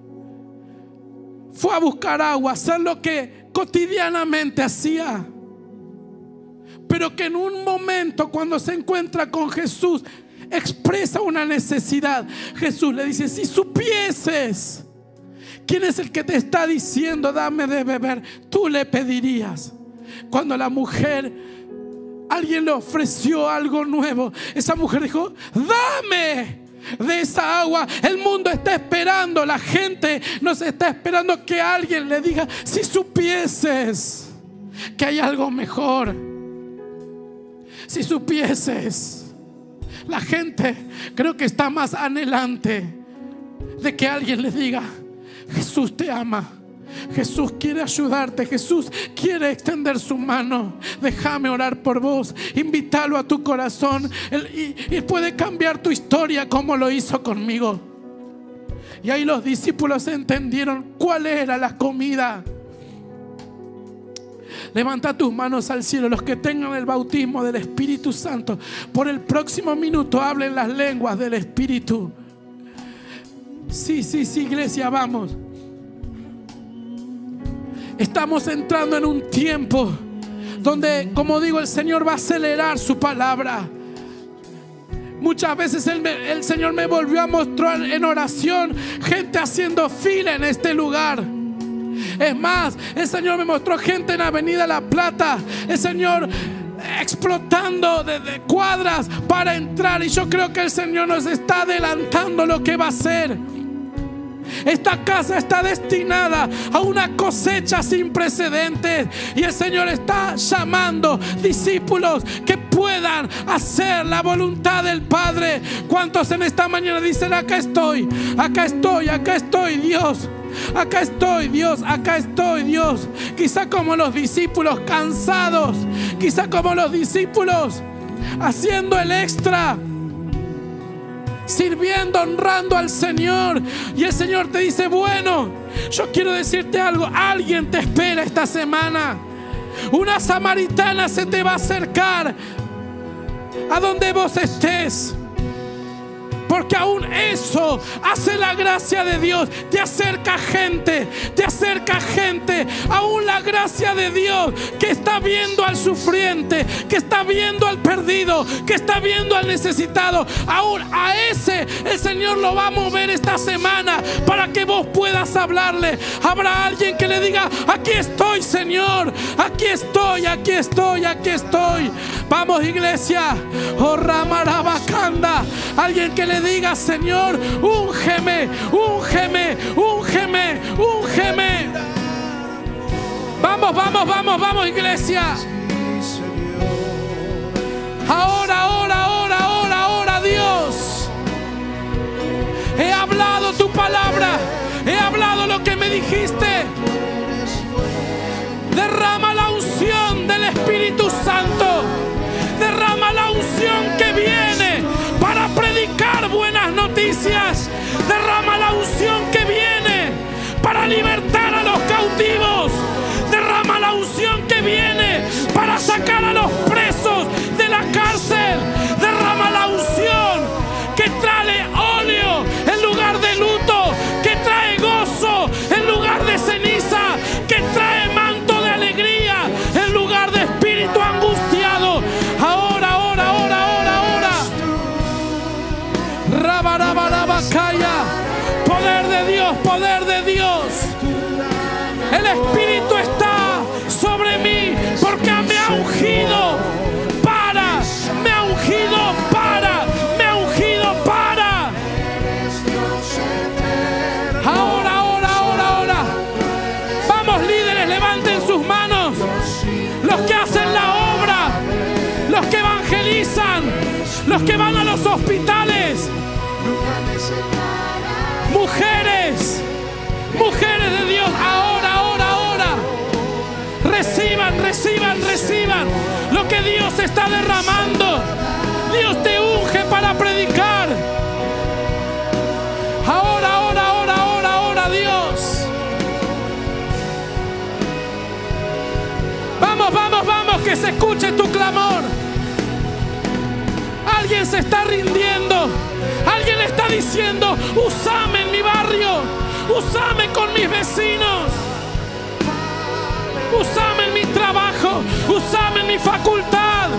fue a buscar agua, hacer lo que cotidianamente hacía, pero que en un momento, cuando se encuentra con Jesús, expresa una necesidad. Jesús le dice: si supieses quién es el que te está diciendo dame de beber, tú le pedirías. Cuando la mujer, alguien le ofreció algo nuevo, esa mujer dijo: dame de esa agua. El mundo está esperando, la gente nos está esperando que alguien le diga: si supieses que hay algo mejor, si supieses. La gente creo que está más anhelante de que alguien le diga: Jesús te ama, Jesús quiere ayudarte, Jesús quiere extender su mano. Déjame orar por vos, invítalo a tu corazón y puede cambiar tu historia como lo hizo conmigo. Y ahí los discípulos entendieron cuál era la comida. Levanta tus manos al cielo. Los que tengan el bautismo del Espíritu Santo, por el próximo minuto hablen las lenguas del Espíritu. Sí, iglesia, vamos. Estamos entrando en un tiempo donde, como digo, el Señor va a acelerar su palabra. Muchas veces el Señor me volvió a mostrar en oración gente haciendo fila en este lugar. Es más, el Señor me mostró gente en Avenida La Plata, el Señor explotando de cuadras para entrar. Y yo creo que el Señor nos está adelantando lo que va a hacer. Esta casa está destinada a una cosecha sin precedentes. Y el Señor está llamando discípulos que puedan hacer la voluntad del Padre. ¿Cuántos en esta mañana dicen: acá estoy, acá estoy, acá estoy, Dios? Acá estoy, Dios, acá estoy, Dios. Quizá como los discípulos cansados, quizá como los discípulos haciendo el extra, sirviendo, honrando al Señor. Y el Señor te dice: bueno, yo quiero decirte algo. Alguien te espera esta semana. Una samaritana se te va a acercar a donde vos estés, porque aún eso hace la gracia de Dios. Te acerca gente, te acerca gente. Aún la gracia de Dios, que está viendo al sufriente, que está viendo al perdido, que está viendo al necesitado, aún a ese el Señor lo va a mover esta semana para que vos puedas hablarle. Habrá alguien que le diga: aquí estoy, Señor, aquí estoy, aquí estoy, aquí estoy. Vamos, iglesia. Oh, Ramarabacanda. Alguien que le diga: Señor, úngeme, úngeme, úngeme, úngeme. Vamos, vamos, vamos, vamos, iglesia. Ahora, ahora, ahora, ahora, ahora, Dios. He hablado tu palabra, he hablado lo que me dijiste. Derrama la unción del Espíritu Santo. Derrama la unción que viene para predicar buenas noticias. Derrama la unción que viene para libertar a los cautivos. Derrama la unción que viene para sacar a los presos de la cárcel. Derrama la unción que trae óleo en lugar de luto, que trae gozo en lugar de ceniza, que trae manto de alegría en lugar de espíritu angustiado. Ahora, ahora, ahora, ahora, ahora. Rabarabarabacaya. Poder de Dios, poder de Dios. El Espíritu está sobre mí porque me ha ungido para, me ha ungido para, me ha ungido para. Ahora, ahora, ahora, ahora. Vamos, líderes, levanten sus manos. Los que hacen la obra, los que evangelizan, los que van a los hospitales. Mujeres, mujeres de Dios, ahora, ahora, ahora. Reciban, reciban, reciban lo que Dios está derramando. Dios te unge para predicar. Ahora, ahora, ahora, ahora, ahora, Dios. Vamos, vamos, vamos, que se escuche tu clamor. Alguien se está rindiendo. Alguien le está diciendo: úsame en mi barrio, úsame con mis vecinos, úsame en mi trabajo, úsame en mi facultad.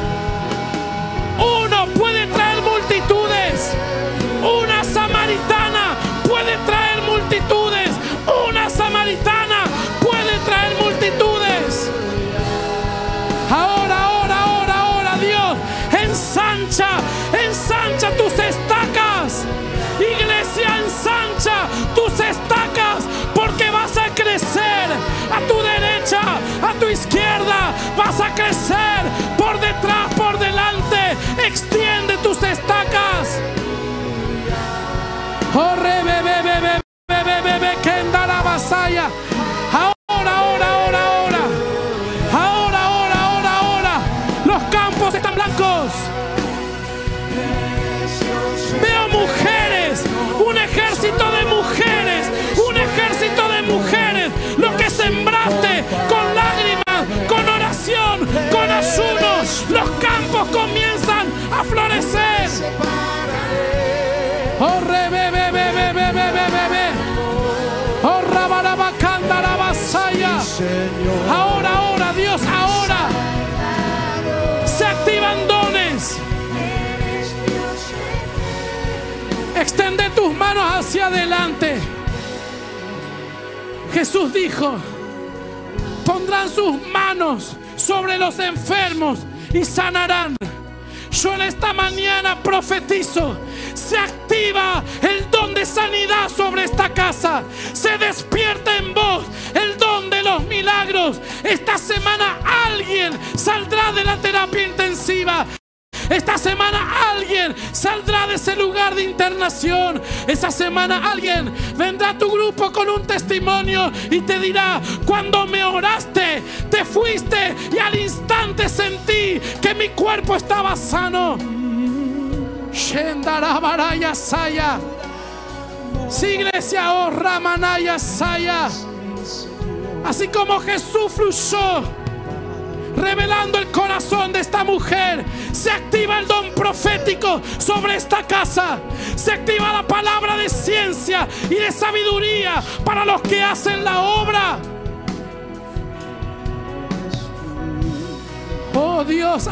Uno puede traer multitudes. Una samaritana puede traer multitudes. Una samaritana puede traer multitudes. Ahora, ahora, ahora, ahora, Dios, ensancha, ensancha tus estacas. Iglesia, ensancha tus estacas, porque vas a crecer a tu derecha, a tu izquierda. Vas a crecer por detrás, por delante. Extiende tus estacas. Oh, que anda la vasalla. Ahora, ahora, ahora, ahora. Ahora, ahora, ahora, ahora. Los campos están blancos. Veo mujeres, un ejército de mujeres, un ejército de mujeres. Lo que sembraste con lágrimas, con oración, con ayunos, los campos comienzan a florecer. Oh, oh, rabarabacanda la vasalla. Ahora, ahora, Dios, ahora se activan dones. Extende tus manos hacia adelante. Jesús dijo: pondrán sus manos sobre los enfermos y sanarán. Yo en esta mañana profetizo: se activa el don de sanidad sobre esta casa. Se despierta en vos el don de los milagros. Esta semana alguien saldrá de la terapia intensiva. Esta semana alguien saldrá de ese lugar de internación. Esta semana alguien vendrá a tu grupo con un testimonio y te dirá: cuando me oraste, te fuiste y al instante sentí que mi cuerpo estaba sano. Shendarabaraya Saya. Sí, iglesia, oh Ramanaya Saya. Así como Jesús fluyó revelando el corazón de esta mujer, se activa el don profético sobre esta casa. Se activa la palabra de ciencia y de sabiduría para los que hacen la obra. Oh Dios,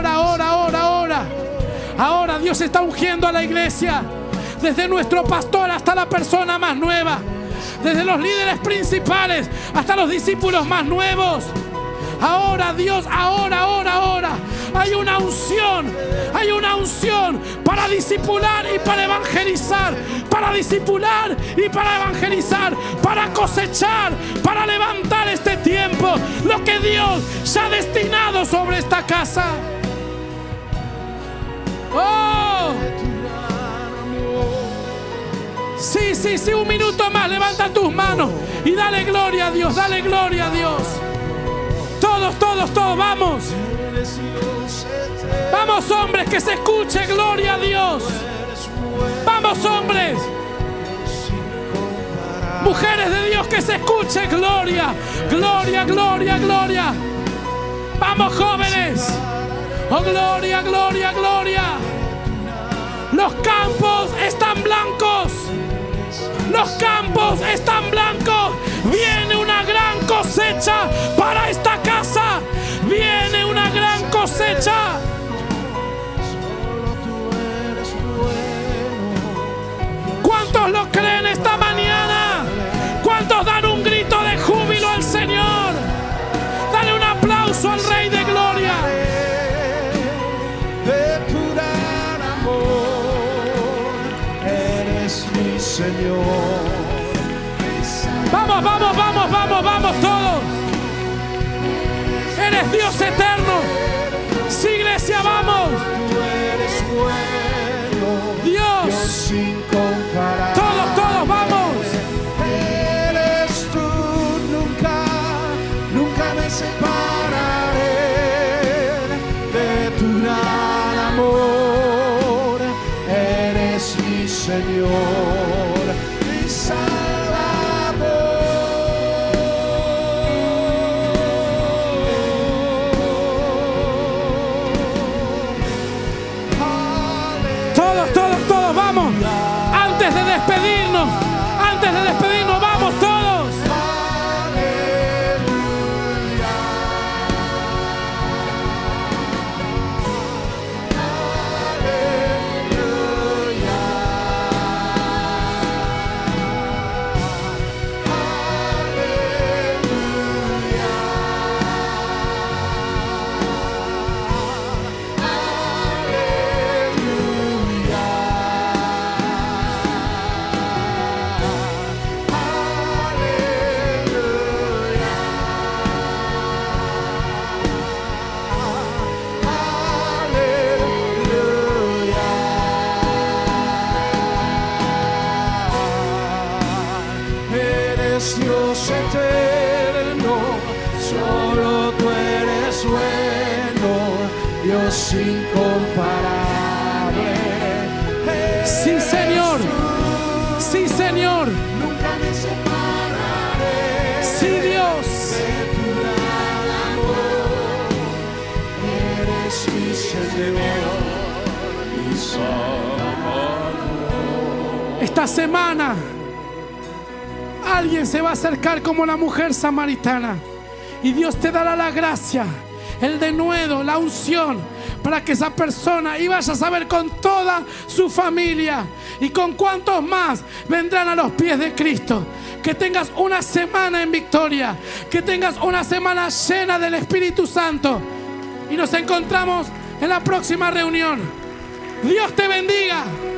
ahora Dios está ungiendo a la iglesia, desde nuestro pastor hasta la persona más nueva, desde los líderes principales hasta los discípulos más nuevos. Ahora Dios, ahora hay una unción para discipular y para evangelizar, para discipular y para evangelizar, para cosechar, para levantar este tiempo, lo que Dios ya ha destinado sobre esta casa. Oh, sí, un minuto más, levanta tus manos y dale gloria a Dios, dale gloria a Dios. Todos, vamos. Vamos, hombres, que se escuche gloria a Dios. Vamos, hombres. Mujeres de Dios, que se escuche gloria. Gloria. Vamos, jóvenes. Oh, gloria. Los campos están blancos. Viene una gran cosecha para esta casa. Viene una gran cosecha. ¿Cuántos lo creen esta mañana? ¿Cuántos dan un grito de júbilo al Señor? Dale un aplauso al Rey de Gloria. De tu gran amor eres mi Señor. Vamos todos. Eres Dios eterno. Sí, iglesia, vamos. Tú eres bueno, Dios incomparable. Todos, vamos. Eres tú, nunca me separaré de tu gran amor. Eres mi Señor, mi Salvador. Todos, vamos. Antes de despedirnos, vamos todos. Dios eterno, solo tú eres bueno, Dios incomparable. Sí, Señor. Sí, Señor. Nunca me separaré. Sí, Dios. De tu gran amor, eres mi Señor, mi Salvador. Esta semana alguien se va a acercar como la mujer samaritana y Dios te dará la gracia, el denuedo, la unción para que esa persona y vayas a ver con toda su familia y con cuantos más vendrán a los pies de Cristo. Que tengas una semana en victoria, que tengas una semana llena del Espíritu Santo y nos encontramos en la próxima reunión. Dios te bendiga.